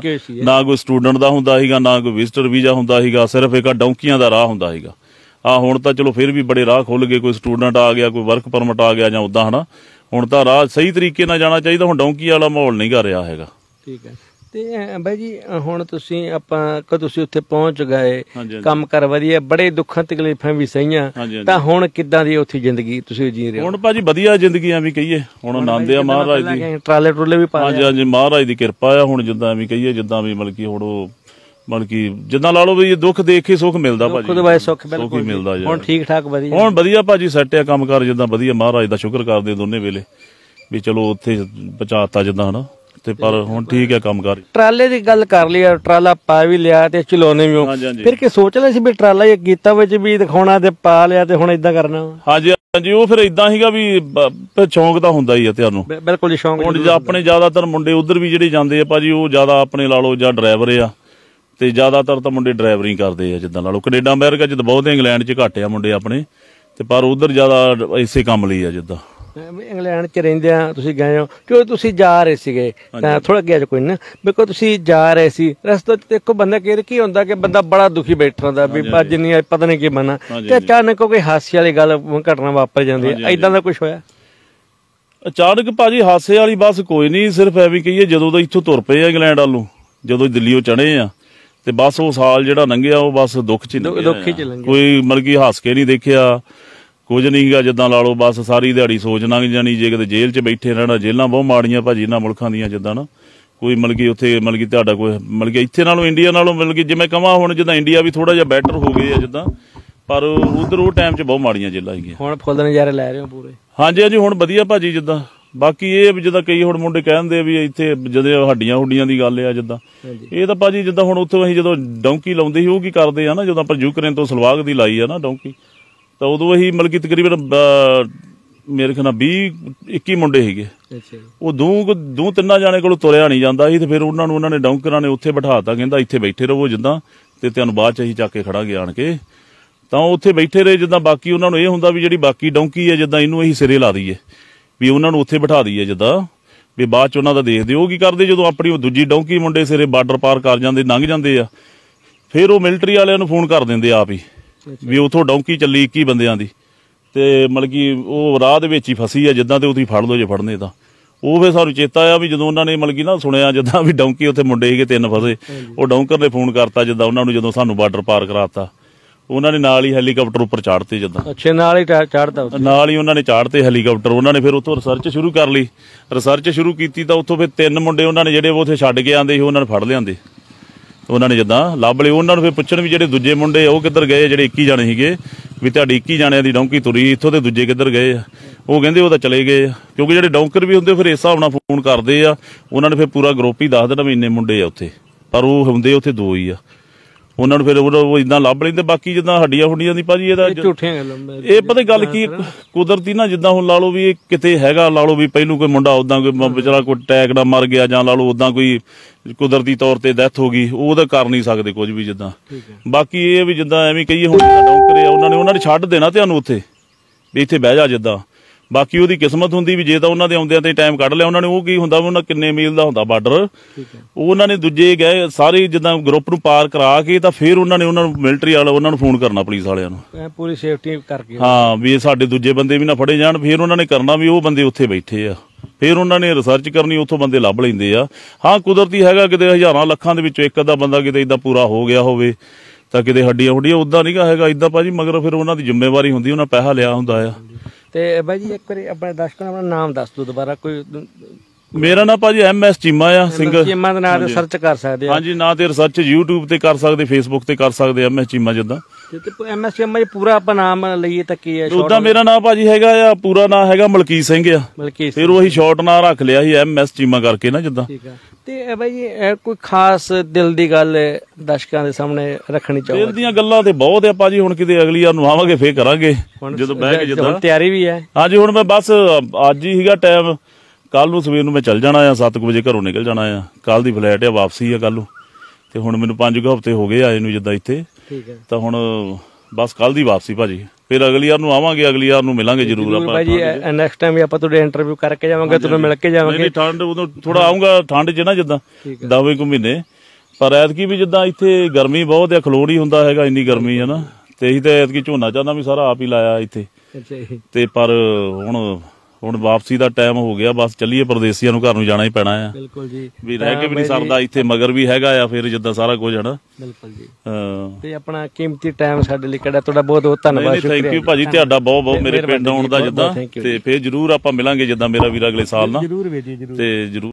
S2: ਨਾ ਕੋਈ ਸਟੂਡੈਂਟ ਦਾ ਹੁੰਦਾ ਸੀਗਾ, ਨਾ ਕੋਈ ਵਿਜ਼ਟਰ ਵੀਜ਼ਾ ਹੁੰਦਾ ਸੀਗਾ, ਸਿਰਫ ਇੱਕ ਡੌਂਕੀਆਂ ਦਾ ਰਾਹ ਹੁੰਦਾ ਸੀਗਾ। ਆ ਹੁਣ ਤਾਂ ਚਲੋ ਫਿਰ ਵੀ ਬੜੇ ਰਾਹ ਖੁੱਲ ਗਏ, ਕੋਈ ਸਟੂਡੈਂਟ ਆ ਗਿਆ, ਕੋਈ ਵਰਕ ਪਰਮਿਟ ਆ ਗਿਆ ਜਾਂ ਉਦਾਂ ਹਨਾ। ਹੁਣ ਤਾਂ ਰਾਹ ਸਹੀ ਤਰੀਕੇ ਨਾਲ ਜਾਣਾ ਚਾਹੀਦਾ, ਹੁਣ ਡੌਂਕੀ ਵਾਲਾ ਮਾਹੌਲ ਨਹੀਂ ਕਰ ਰਿਹਾ ਹੈਗਾ।
S1: ਠੀਕ ਹੈ। ਤੇ ਬਾਈ ਜੀ ਹੁਣ ਤੁਸੀਂ ਆਪਾਂ ਕਦੋਂ ਤੁਸੀਂ ਉੱਥੇ ਪਹੁੰਚ ਗਏ, ਕੰਮ ਕਰ ਵਧੀਆ, ਬੜੇ ਦੁੱਖਾਂ ਤਕਲੀਫਾਂ ਵੀ ਸਹੀਆਂ, ਤਾਂ ਹੁਣ ਕਿੱਦਾਂ ਦੀ ਉੱਥੇ ਜ਼ਿੰਦਗੀ ਤੁਸੀਂ ਜੀ ਰਹੇ ਹੋ?
S2: ਹੁਣ ਭਾਜੀ ਵਧੀਆ ਜ਼ਿੰਦਗੀ ਆ ਵੀ ਕਹੀਏ, ਹੁਣ ਆਨੰਦ ਆ ਮਹਾਰਾਜ ਦੀ,
S1: ਟਰਾਲੇ ਟਰੂਲੇ ਵੀ ਪਾ
S2: ਹਾਂਜੀ ਹਾਂਜੀ ਮਹਾਰਾਜ ਦੀ ਕਿਰਪਾ ਆ। ਹੁਣ ਜਿੱਦਾਂ ਵੀ ਕਹੀਏ, ਜਿੱਦਾਂ ਵੀ ਮਤਲਬ ਕਿ ਹੁਣ ਉਹ ਮਤਲਬ ਕਿ ਜਿੱਦਾਂ ਲਾ ਲਓ ਵੀ ਦੁੱਖ ਦੇਖ ਕੇ ਸੁੱਖ ਮਿਲਦਾ ਭਾਜੀ, ਸੁੱਖ ਹੀ ਮਿਲਦਾ ਜੀ।
S1: ਹੁਣ ਠੀਕ ਠਾਕ ਵਧੀਆ,
S2: ਹੁਣ ਵਧੀਆ ਭਾਜੀ ਸੈੱਟ ਆ ਕੰਮ ਕਾਰ, ਜਿੱਦਾਂ ਵਧੀਆ ਮਹਾਰਾਜ ਦਾ ਸ਼ੁਕਰ ਕਰਦੇ ਦੋਨੇ ਵੇਲੇ ਵੀ ਚਲੋ ਉੱਥੇ ਪਹੁੰਚਾਤਾ ਜਿੱਦਾਂ ਹਨਾ। ਤੇ ਪਰ ਹੁਣ ਠੀਕ ਹੈ ਕੰਮ ਕਾਰ। ਟਰਾਲੇ
S1: ਦੀ ਗੱਲ ਕਰ ਲਈ, ਟਰਾਲਾ ਪਾ ਵੀ ਲਿਆ ਤੇ ਚਲਾਉਣੇ ਵੀ, ਫਿਰ ਕੀ ਸੋਚ ਲਿਆ ਸੀ ਵੀ ਟਰਾਲਾ ਇਹ ਕੀਤਾ ਵਿੱਚ ਵੀ ਦਿਖਾਉਣਾ ਤੇ ਪਾ ਲਿਆ ਤੇ ਹੁਣ ਇਦਾਂ ਕਰਨਾ?
S2: ਹਾਂਜੀ ਹਾਂਜੀ ਉਹ ਫਿਰ ਇਦਾਂ ਸੀਗਾ ਵੀ ਸ਼ੌਂਕ ਤਾਂ ਹੁੰਦਾ ਹੀ ਆ ਤੁਹਾਨੂੰ।
S1: ਬਿਲਕੁਲ ਜੀ ਸ਼ੌਂਕ।
S2: ਹੁਣ ਆਪਣੇ ਜ਼ਿਆਦਾਤਰ ਮੁੰਡੇ ਉਧਰ ਵੀ ਜਿਹੜੇ ਜਾਂਦੇ ਆ ਭਾਜੀ, ਉਹ ਜ਼ਿਆਦਾ ਆਪਣੇ ਲਾ ਲਓ ਜਾਂ ਡਰਾਈਵਰ ਆ, ਤੇ ਜ਼ਿਆਦਾਤਰ ਤਾਂ ਮੁੰਡੇ ਡਰਾਈਵਰਿੰਗ ਕਰਦੇ ਆ। ਜਿੱਦਾਂ ਲਾ ਲਓ ਕੈਨੇਡਾ ਅਮਰੀਕਾ ਚ ਤਾਂ ਬਹੁਤ, ਇੰਗਲੈਂਡ ਚ ਘੱਟ ਆ ਮੁੰਡੇ ਆਪਣੇ, ਤੇ ਪਰ ਉਧਰ ਜ਼ਿਆਦਾ ਇਸੇ ਕੰਮ ਲਈ ਆ। ਜਿੱਦਾਂ
S1: ਇੰਗਲੈਂਡ ਚ ਰਹਿੰਦੇ ਆ, ਤੁਸੀਂ ਗਏ ਹੋ, ਕਿਉਂ ਤੁਸੀਂ ਜਾ ਰਹੇ ਸੀਗੇ ਤਾਂ ਥੋੜਾ ਗਿਆ ਕੋਈ ਨਾ, ਬਿਲਕੁਲ ਤੁਸੀਂ ਜਾ ਰਹੇ ਸੀ, ਰਸਤੇ ਚ ਦੇਖੋ ਬੰਦਾ ਕੀ ਕੀ ਹੁੰਦਾ ਕਿ ਬੰਦਾ ਬੜਾ ਦੁਖੀ ਬੈਠਾ ਹੁੰਦਾ ਵੀ ਅੱਜ ਨਹੀਂ ਪਤਾ ਨਹੀਂ ਕੀ ਬਣਾ, ਤੇ ਅਚਾਨਕ ਕੋਈ ਹਾਸੇ ਵਾਲੀ ਗੱਲ ਘਟਨਾ ਵਾਪਰ ਜਾਂਦੀ ਹੈ, ਏਦਾਂ ਦਾ ਕੁਝ ਹੋਇਆ?
S2: ਅਚਾਨਕ ਭਾਜੀ ਹਾਸੇ ਵਾਲੀ ਬਸ ਕੋਈ ਨਹੀਂ, ਸਿਰਫ ਐਵੇਂ ਕਹੀਏ ਜਦੋਂ ਦਾ ਇੱਥੋਂ ਤੁਰ ਪਏ ਆ ਇੰਗਲੈਂਡ ਵੱਲੋਂ, ਜਦੋਂ ਦਿੱਲੀੋਂ ਚੜੇ ਆ ਤੇ ਬਸ ਉਹ ਸਾਲ ਜਿਹੜਾ ਲੰਘਿਆ ਉਹ ਬਸ ਦੁੱਖ ਚ ਲੰਘਿਆ। ਕੋਈ ਮਤਲਬ ਕਿ ਹੱਸ ਕੇ ਨਹੀਂ ਦੇਖਿਆ, ਕੁਝ ਨਹੀਂ ਗਾ, ਜਿੱਦਾਂ ਲਾ ਲਓ ਬਸ ਸਾਰੀ ਦਿਹਾੜੀ ਸੋਚ ਲੰਘ ਜਾਣੀ, ਜੇ ਕਿਤੇ ਜੇਲ੍ਹ 'ਚ ਬੈਠੇ ਰਹਿਣਾ। ਜੇਲ੍ਹਾਂ ਬਹੁਤ ਮਾੜੀਆਂ ਭਾਜੀ ਇਹਨਾਂ ਮੁਲਕਾਂ ਦੀਆਂ, ਜਿੱਦਾਂ ਨਾ ਕੋਈ ਮਤਲਬ ਕਿ ਉੱਥੇ ਮਤਲਬ ਕਿ ਤੁਹਾਡਾ ਕੋਈ ਮਤਲਬ ਕਿ ਇੱਥੇ ਨਾਲੋਂ ਇੰਡੀਆ ਨਾਲੋਂ ਮਤਲਬ ਕਿ ਜਿਵੇਂ ਕਹਾਂ ਹੁਣ ਜਿੱਦਾਂ ਇੰਡੀਆ ਵੀ ਥੋੜਾ ਜਿਹਾ ਬੈਟਰ ਹੋ ਗਏ ਆ ਜਿੱਦਾਂ, ਪਰ ਉਧਰ ਉਹ ਟਾਈਮ 'ਚ ਬਹੁਤ ਮਾੜੀਆਂ ਜੇਲ੍ਹਾਂ ਹੈਗੀਆਂ।
S1: ਹੁਣ ਫੁੱਲ ਨਜ਼ਾਰੇ ਲੈ ਰਹੇ ਹੋ ਪੂਰੇ? ਹਾਂਜੀ
S2: ਹਾਂਜੀ ਹੁਣ ਵਧੀਆ ਭਾਜੀ ਜਿੱਦਾਂ। ਬਾਕੀ ਇਹ ਜਿੱਦਾਂ ਕਈ ਹੁਣ ਮੁੰਡੇ ਕਹਿੰਦੇ ਵੀ ਇੱਥੇ ਜਦੋਂ ਹੱਡੀਆਂ ਹੁੱਡੀਆਂ ਦੀ ਗੱਲ ਆ ਜਿੱਦਾਂ, ਇਹ ਤਾਂ ਭਾਜੀ ਜਿੱਦਾਂ ਹੁਣ ਉੱਥੋਂ ਅਸੀਂ ਜਦੋਂ ਡੌਂਕੀ ਲਾਉਂਦੇ ਸੀ ਉਹ ਕੀ ਕਰਦੇ ਆ ਨਾ, ਜਦੋਂ ਆਪਾਂ ਯੂਕਰੇਨ ਤੋਂ ਸਲਵਾਗ ਦੀ ਲਾਈ ਆ ਨਾ ਡੌਂਕੀ, ਤਾਂ ਉਦੋਂ ਅਸੀਂ ਮਤਲਬ ਕਿ ਤਕਰੀਬਨ ਮੇਰੇ ਖਿਆਲ ਨਾਲ ਵੀਹ ਇੱਕੀ ਮੁੰਡੇ ਸੀਗੇ। ਉਹ ਦੋ ਦੋ ਤਿੰਨਾਂ ਜਾਣੇ ਕੋਲ ਤੁਰਿਆ ਨਹੀਂ ਜਾਂਦਾ ਸੀ, ਤੇ ਫਿਰ ਉਹਨਾਂ ਨੂੰ ਉਹਨਾਂ ਨੇ ਡੌਂਕਰਾਂ ਨੇ ਉੱਥੇ ਬਿਠਾਤਾ, ਕਹਿੰਦਾ ਇੱਥੇ ਬੈਠੇ ਰਹੋ ਜਿੱਦਾਂ, ਤੇ ਤੁਹਾਨੂੰ ਬਾਅਦ ਚ ਅਸੀਂ ਚੱਕ ਕੇ ਖੜਾਂਗੇ ਆਣ ਕੇ। ਤਾਂ ਉੱਥੇ ਬੈਠੇ ਰਹੇ ਜਿੱਦਾਂ। ਬਾਕੀ ਉਹਨਾਂ ਨੂੰ ਇਹ ਹੁੰਦਾ ਵੀ ਜਿਹੜੀ ਬਾਕੀ ਡੌਂਕੀ ਹੈ ਜਿੱਦਾਂ ਇਹਨੂੰ ਅਸੀਂ ਸਿਰੇ ਲਾ ਦਈਏ, ਵੀ ਉਹਨਾਂ ਨੂੰ ਉੱਥੇ ਬਿਠਾ ਦਈਏ ਜਿੱਦਾਂ, ਵੀ ਬਾਅਦ ਚ ਉਹਨਾਂ ਦਾ ਦੇਖਦੇ। ਉਹ ਕੀ ਕਰਦੇ ਜਦੋਂ ਆਪਣੀ ਉਹ ਦੂਜੀ ਡੌਂਕੀ ਮੁੰਡੇ ਸਿਰੇ ਬਾਰਡਰ ਪਾਰ ਕਰ ਜਾਂਦੇ, ਲੰਘ ਜਾਂਦੇ ਆ, ਫਿਰ ਉਹ ਮਿਲਟਰੀ ਵਾਲਿਆਂ ਨੂੰ ਫੋਨ ਕਰ ਦਿੰਦੇ ਆਪ ਹੀ ਵੀ ਉੱਥੋਂ ਡੌਂਕੀ ਚੱਲੀ ਇੱਕੀ ਬੰਦਿਆਂ ਦੀ, ਤੇ ਮਤਲਬ ਕਿ ਉਹ ਰਾਹ ਦੇ ਵਿੱਚ ਹੀ ਫਸੀ ਆ ਜਿੱਦਾਂ, ਤੇ ਉਹ ਤੁਸੀਂ ਫੜ ਲਓ ਜੇ ਫੜਨੇ ਤਾਂ। ਉਹ ਫਿਰ ਸਾਨੂੰ ਚੇਤਾ ਆ ਵੀ ਜਦੋਂ ਉਹਨਾਂ ਨੇ ਮਤਲਬ ਕਿ ਨਾ ਸੁਣਿਆ ਜਿੱਦਾਂ ਵੀ ਡੌਂਕੀ ਉੱਥੇ ਮੁੰਡੇ ਸੀਗੇ ਤਿੰਨ ਫਸੇ, ਉਹ ਡੌਂਕਰ ਨੇ ਫੋਨ ਕਰਤਾ ਜਿੱਦਾਂ ਉਹਨਾਂ ਨੂੰ, ਜਦੋਂ ਸਾਨੂੰ ਬਾਰਡਰ ਪਾਰ ਕਰਾਤਾ ਉਹਨਾਂ ਨੇ ਨਾਲ ਹੀ ਹੈਲੀਕਾਪਟਰ ਉੱਪਰ ਚਾੜਤੇ ਜਿੱਦਾਂ।
S1: ਅੱਛਾ ਨਾਲ ਹੀ ਚਾੜਤਾ? ਨਾਲ
S2: ਹੀ ਉਹਨਾਂ ਨੇ ਚਾੜਤੇ ਹੈਲੀਕਾਪਟਰ। ਉਹਨਾਂ ਨੇ ਫਿਰ ਉੱਥੋਂ ਰਿਸਰਚ ਸ਼ੁਰੂ ਕਰ ਲਈ। ਰਿਸਰਚ ਸ਼ੁਰੂ ਕੀਤੀ ਤਾਂ ਉੱਥੋਂ ਫਿਰ ਤਿੰਨ ਮੁੰਡੇ ਉਹਨਾਂ ਨੇ ਜਿਹੜੇ ਉੱਥੇ ਛੱਡ ਕੇ ਆਂਦੇ ਸੀ ਉਹਨਾਂ ਨੇ ਫੜ ਲਿਆਂਦੇ, ਉਹਨਾਂ ਨੇ ਜਿੱਦਾਂ ਲੱਭ ਲਏ। ਉਹਨਾਂ ਨੂੰ ਫਿਰ ਪੁੱਛਣ ਵੀ ਜਿਹੜੇ ਦੂਜੇ ਮੁੰਡੇ ਉਹ ਕਿੱਧਰ ਗਏ, ਜਿਹੜੇ ਇੱਕੀ ਜਾਣੇ ਸੀਗੇ, ਵੀ ਤੁਹਾਡੀ ਇੱਕੀ ਜਾਣਿਆਂ ਦੀ ਡੌਂਕੀ ਤੁਰੀ ਇੱਥੋਂ, ਤੇ ਦੂਜੇ ਕਿੱਧਰ ਗਏ ਆ? ਉਹ ਕਹਿੰਦੇ ਉਹ ਤਾਂ ਚਲੇ ਗਏ ਆ, ਕਿਉਂਕਿ ਜਿਹੜੇ ਡੌਂਕਰ ਵੀ ਹੁੰਦੇ ਫਿਰ ਇਸ ਹਿਸਾਬ ਨਾਲ ਫੋਨ ਕਰਦੇ ਆ। ਉਹਨਾਂ ਨੇ ਫਿਰ ਪੂਰਾ ਗਰੁੱਪ ਹੀ ਦੱਸ ਦੇਣਾ ਵੀ ਇੰਨੇ ਮੁੰਡੇ ਆ ਉੱਥੇ, ਪਰ ਉਹ ਹੁੰਦੇ ਉੱਥੇ ਦੋ ਹੀ ਆ। ਉਹਨਾਂ ਨੂੰ ਫਿਰ ਉਹ ਇਦਾਂ ਲੱਭ ਲੈਂਦੇ। ਬਾਕੀ ਜਿੱਦਾਂ ਹੱਡੀਆਂ ਹੁੱਡੀਆਂ ਦੀ ਭਾਜੀ ਇਹਦਾ
S1: ਝੂਠੀਆਂ ਗੱਲਾਂ,
S2: ਇਹ ਪਤਾ ਗੱਲ ਕੀ ਕੁਦਰਤੀ ਨਾ, ਜਿੱਦਾਂ ਹੁਣ ਲਾ ਲਓ ਵੀ ਇਹ ਕਿਤੇ ਹੈਗਾ, ਲਾ ਲਓ ਵੀ ਪਹਿਲੋਂ ਕੋਈ ਮੁੰਡਾ ਉਦਾਂ ਕੋਈ ਵਿਚਾਰਾ ਕੋਈ ਅਟੈਕ ਨਾਲ ਮਰ ਗਿਆ, ਜਾਂ ਲਾ ਲਓ ਉਦਾਂ ਕੋਈ ਕੁਦਰਤੀ ਤੌਰ ਤੇ ਡੈਥ ਹੋ ਗਈ, ਉਹ ਤਾਂ ਕਰ ਨਹੀਂ ਸਕਦੇ ਕੁਝ ਵੀ ਜਿੱਦਾਂ। ਬਾਕੀ ਇਹ ਵੀ ਜਿੱਦਾਂ ਐਵੇਂ ਕਹੀਏ ਹੁਣ ਜਿੱਦਾਂ ਡੌਂਕਰੇ ਆ, ਉਹਨਾਂ ਨੇ ਉਹਨਾਂ ਨੇ ਛੱਡ ਦੇਣਾ ਤੁਹਾਨੂੰ ਉੱਥੇ ਵੀ ਇੱਥੇ ਬਹਿ ਜਾ ਜਿੱਦਾਂ। ਬਾਕੀ ਉਹਦੀ ਕਿਸਮਤ ਹੁੰਦੀ ਵੀ ਜੇ ਤਾਂ ਉਹਨਾਂ ਦੇ ਆਉਂਦਿਆਂ ਤੇ ਟਾਈਮ ਕੱਢ ਲਿਆ ਉਹਨਾਂ ਨੇ, ਉਹ ਕੀ ਹੁੰਦਾ ਉਹਨਾਂ ਕਿੰਨੇ ਮੀਲ ਦਾ ਹੁੰਦਾ ਬਾਰਡਰ, ਉਹਨਾਂ ਨੇ ਦੂਜੇ ਗਏ ਸਾਰੇ ਜਿੱਦਾਂ ਗਰੁੱਪ ਨੂੰ ਪਾਰ ਕਰਾ ਕੇ, ਤਾਂ ਫਿਰ ਉਹਨਾਂ ਨੇ ਉਹਨਾਂ ਨੂੰ ਮਿਲਟਰੀ ਵਾਲਾ ਉਹਨਾਂ ਨੂੰ ਫੋਨ ਕਰਨਾ, ਪੁਲਿਸ ਵਾਲਿਆਂ ਨੂੰ,
S1: ਪੂਰੀ ਸੇਫਟੀ ਕਰਕੇ।
S2: ਹਾਂ ਵੀ ਸਾਡੇ ਦੂਜੇ ਬੰਦੇ ਵੀ ਨਾ ਫੜੇ ਜਾਣ। ਫਿਰ ਉਹਨਾਂ ਨੇ ਕਰਨਾ ਵੀ ਉਹ ਬੰਦੇ ਉੱਥੇ ਬੈਠੇ ਆ, ਫਿਰ ਉਹਨਾਂ ਨੇ ਰਿਸਰਚ ਕਰਨੀ, ਉੱਥੋਂ ਬੰਦੇ ਲੱਭ ਲੈਂਦੇ ਆ। ਹਾਂ ਕੁਦਰਤੀ ਹੈਗਾ ਕਿਤੇ ਹਜ਼ਾਰਾਂ ਲੱਖਾਂ ਦੇ ਵਿੱਚੋਂ ਇੱਕ ਅੱਧਾ ਬੰਦਾ ਕਿਤੇ ਏਦਾਂ ਪੂਰਾ ਹੋ ਗਿਆ ਹੋਵੇ, ਤਾਂ ਕਿਤੇ ਹੱਡੀਆਂ ਹੁੱਡੀਆਂ ਉਦਾਂ ਨਹੀਂ ਹੈਗਾ ਏਦਾਂ ਭਾਜੀ, ਮਗਰ ਫਿਰ ਉਹਨਾਂ ਦੀ ਜ਼ਿੰਮੇਵਾਰੀ ਹੁੰਦੀ, ਉਹਨਾਂ ਪੈਸਾ ਲਿਆ ਹੁੰਦਾ ਆ।
S1: ਤੇ ਬਾਈ ਜੀ ਇੱਕ ਵਾਰੀ ਆਪਣੇ ਦਰਸ਼ਕਾਂ ਨੂੰ ਆਪਣਾ ਨਾਮ ਦੱਸ ਦਿਓ ਦੁਬਾਰਾ। ਕੋਈ
S2: ਮੇਰਾ ਨਾਂ ਭਾਜੀ ਐਮ ਐਸ ਚੀਮਾ ਆ, ਸਿੰਗਰ
S1: ਚੀਮਾ ਦੇ ਨਾਂ ਤੇ ਸਰਚ ਕਰ ਸਕਦੇ ਆ।
S2: ਹਾਂਜੀ ਨਾਂ ਤੇ ਰਿਸਰਚ ਯੂਟਿਊਬ ਤੇ ਕਰ ਸਕਦੇ, ਫੇਸਬੁੱਕ ਤੇ ਕਰ ਸਕਦੇ, ਐਮ ਐਸ ਚੀਮਾ ਜਿੱਦਾਂ।
S1: ਐਮ ਐਸ ਚੀਮਾ ਜੀ ਪੂਰਾ ਆਪਾਂ ਨਾਮ ਲਈਏ ਤਾਂ ਕੀ ਹੈ?
S2: ਉਦਾਂ ਮੇਰਾ ਨਾਂ ਭਾਜੀ ਹੈਗਾ ਆ, ਪੂਰਾ ਨਾਂ ਹੈਗਾ ਮਲਕੀਤ ਸਿੰਘ ਆ,
S1: ਮਲਕੀਤ।
S2: ਫਿਰ ਉਹੀ ਸ਼ਾਰਟ ਨਾਂ ਰੱਖ ਲਿਆ ਸੀ ਐਮ ਐਸ ਚੀਮਾ ਕਰਕੇ ਨਾ ਜਿੱਦਾਂ।
S1: ਤੇ ਬਾਈ ਜੀ ਕੋਈ ਖਾਸ ਦਿਲ ਦੀ ਗੱਲ ਦਰਸ਼ਕਾਂ ਦੇ ਸਾਹਮਣੇ ਰੱਖਣੀ ਚਾਹੋ?
S2: ਦਿਲ ਦੀਆਂ ਗੱਲਾਂ ਤੇ ਬਹੁਤ ਆ ਭਾਜੀ, ਹੁਣ ਕਿਤੇ ਅਗਲੀ ਵਾਰ ਨੂੰ ਆਵਾਂਗੇ ਫੇਰ ਕਰਾਂਗੇ ਜਦੋਂ ਬਹਿ ਕੇ ਜਿੱਦਾਂ।
S1: ਤਿਆਰੀ ਵੀ ਹੈ?
S2: ਹਾਂਜੀ ਹੁਣ ਮੈਂ ਬਸ ਅੱਜ ਹੀ ਸੀਗਾ ਟਾਈਮ, ਕੱਲ ਨੂੰ ਸਵੇਰ ਨੂੰ ਮੈਂ ਚੱਲ ਜਾਣਾ ਆ, ਸੱਤ ਕੁ ਵਜੇ ਘਰੋਂ ਨਿਕਲ ਜਾਣਾ ਆ। ਕੱਲ ਦੀ ਫਲਾਈਟ ਆ, ਵਾਪਸੀ ਆ ਕੱਲ ਨੂੰ, ਤੇ ਹੁਣ ਮੈਨੂੰ ਪੰਜ ਕੁ ਹਫ਼ਤੇ ਹੋ ਗਏ ਆਏ ਨੂੰ ਜਿੱਦਾਂ ਇੱਥੇ। ਤਾਂ ਹੁਣ ਬਸ ਕੱਲ ਦੀ ਵਾਪਸੀ ਭਾਜੀ, ਫਿਰ ਅਗਲੀ ਵਾਰ ਨੂੰ ਆਵਾਂਗੇ, ਅਗਲੀ ਵਾਰ ਨੂੰ ਮਿਲਾਂਗੇ ਜ਼ਰੂਰ ਆਪਾਂ
S1: ਭਾਜੀ। ਨੈਕਸਟ ਟਾਈਮ ਵੀ ਆਪਾਂ ਤੁਹਾਡੇ ਇੰਟਰਵਿਊ ਕਰਕੇ ਜਾਵਾਂਗੇ, ਤੁਹਾਨੂੰ ਮਿਲ ਕੇ ਜਾਵਾਂਗੇ।
S2: ਠੰਡ ਉਦੋਂ ਥੋੜਾ ਆਉਂਗਾ, ਠੰਡ ਚ ਨਾ ਜਿੱਦਾਂ ਦਵੇ ਕੁ ਮਹੀਨੇ, ਪਰ ਐਤਕੀ ਵੀ ਜਿੱਦਾਂ ਇੱਥੇ ਗਰਮੀ ਬਹੁਤ ਆ, ਖਲੋ ਨਹੀਂ ਹੁੰਦਾ ਹੈਗਾ, ਇੰਨੀ ਗਰਮੀ ਹੈ ਨਾ। ਤੇ ਅਸੀਂ ਤਾਂ ਐਤਕੀ ਝੋਨਾ ਚਾਹੁੰਦਾ ਵੀ ਸਾਰਾ ਆਪ ਹੀ ਲਾਇਆ ਇੱਥੇ, ਤੇ ਪਰ ਹੁਣ ਹੁਣ ਵਾਪਸੀ ਦਾ ਟਾਈਮ ਹੋ ਗਿਆ, ਬਸ ਚੱਲੀਏ, ਪਰਦੇਸੀਆਂ ਨੂੰ ਘਰ ਨੂੰ ਜਾਣਾ ਹੀ ਪੈਣਾ ਆ।
S1: ਬਿਲਕੁਲ ਜੀ,
S2: ਵੀ ਰਹਿ ਕੇ ਵੀ ਨਹੀਂ ਸਰਦਾ ਇੱਥੇ, ਮਗਰ ਵੀ ਹੈਗਾ ਆ ਫਿਰ ਜਿੱਦਾਂ ਸਾਰਾ ਕੁਝ ਹੈ ਨਾ।
S1: ਬਿਲਕੁਲ ਜੀ।
S2: ਹਾਂ
S1: ਤੇ ਆਪਣਾ ਕੀਮਤੀ ਟਾਈਮ ਸਾਡੇ ਲਈ ਕੱਢਿਆ, ਤੁਹਾਡਾ ਬਹੁਤ ਬਹੁਤ ਧੰਨਵਾਦ।
S2: ਥੈਂਕ ਯੂ ਭਾਜੀ, ਤੁਹਾਡਾ ਬਹੁਤ ਬਹੁਤ ਮੇਰੇ ਪਿੰਡ ਆਉਣ ਦਾ ਜਿੱਦਾਂ, ਤੇ ਫਿਰ ਜ਼ਰੂਰ ਆਪਾਂ ਮਿਲਾਂਗੇ ਜਿੱਦਾਂ ਮੇਰਾ ਵੀਰ ਅਗਲੇ ਸਾਲ ਨਾ,
S1: ਜ਼ਰੂਰ ਵੀ ਜੀ ਜ਼ਰੂਰ,
S2: ਤੇ ਜ਼ਰੂਰ।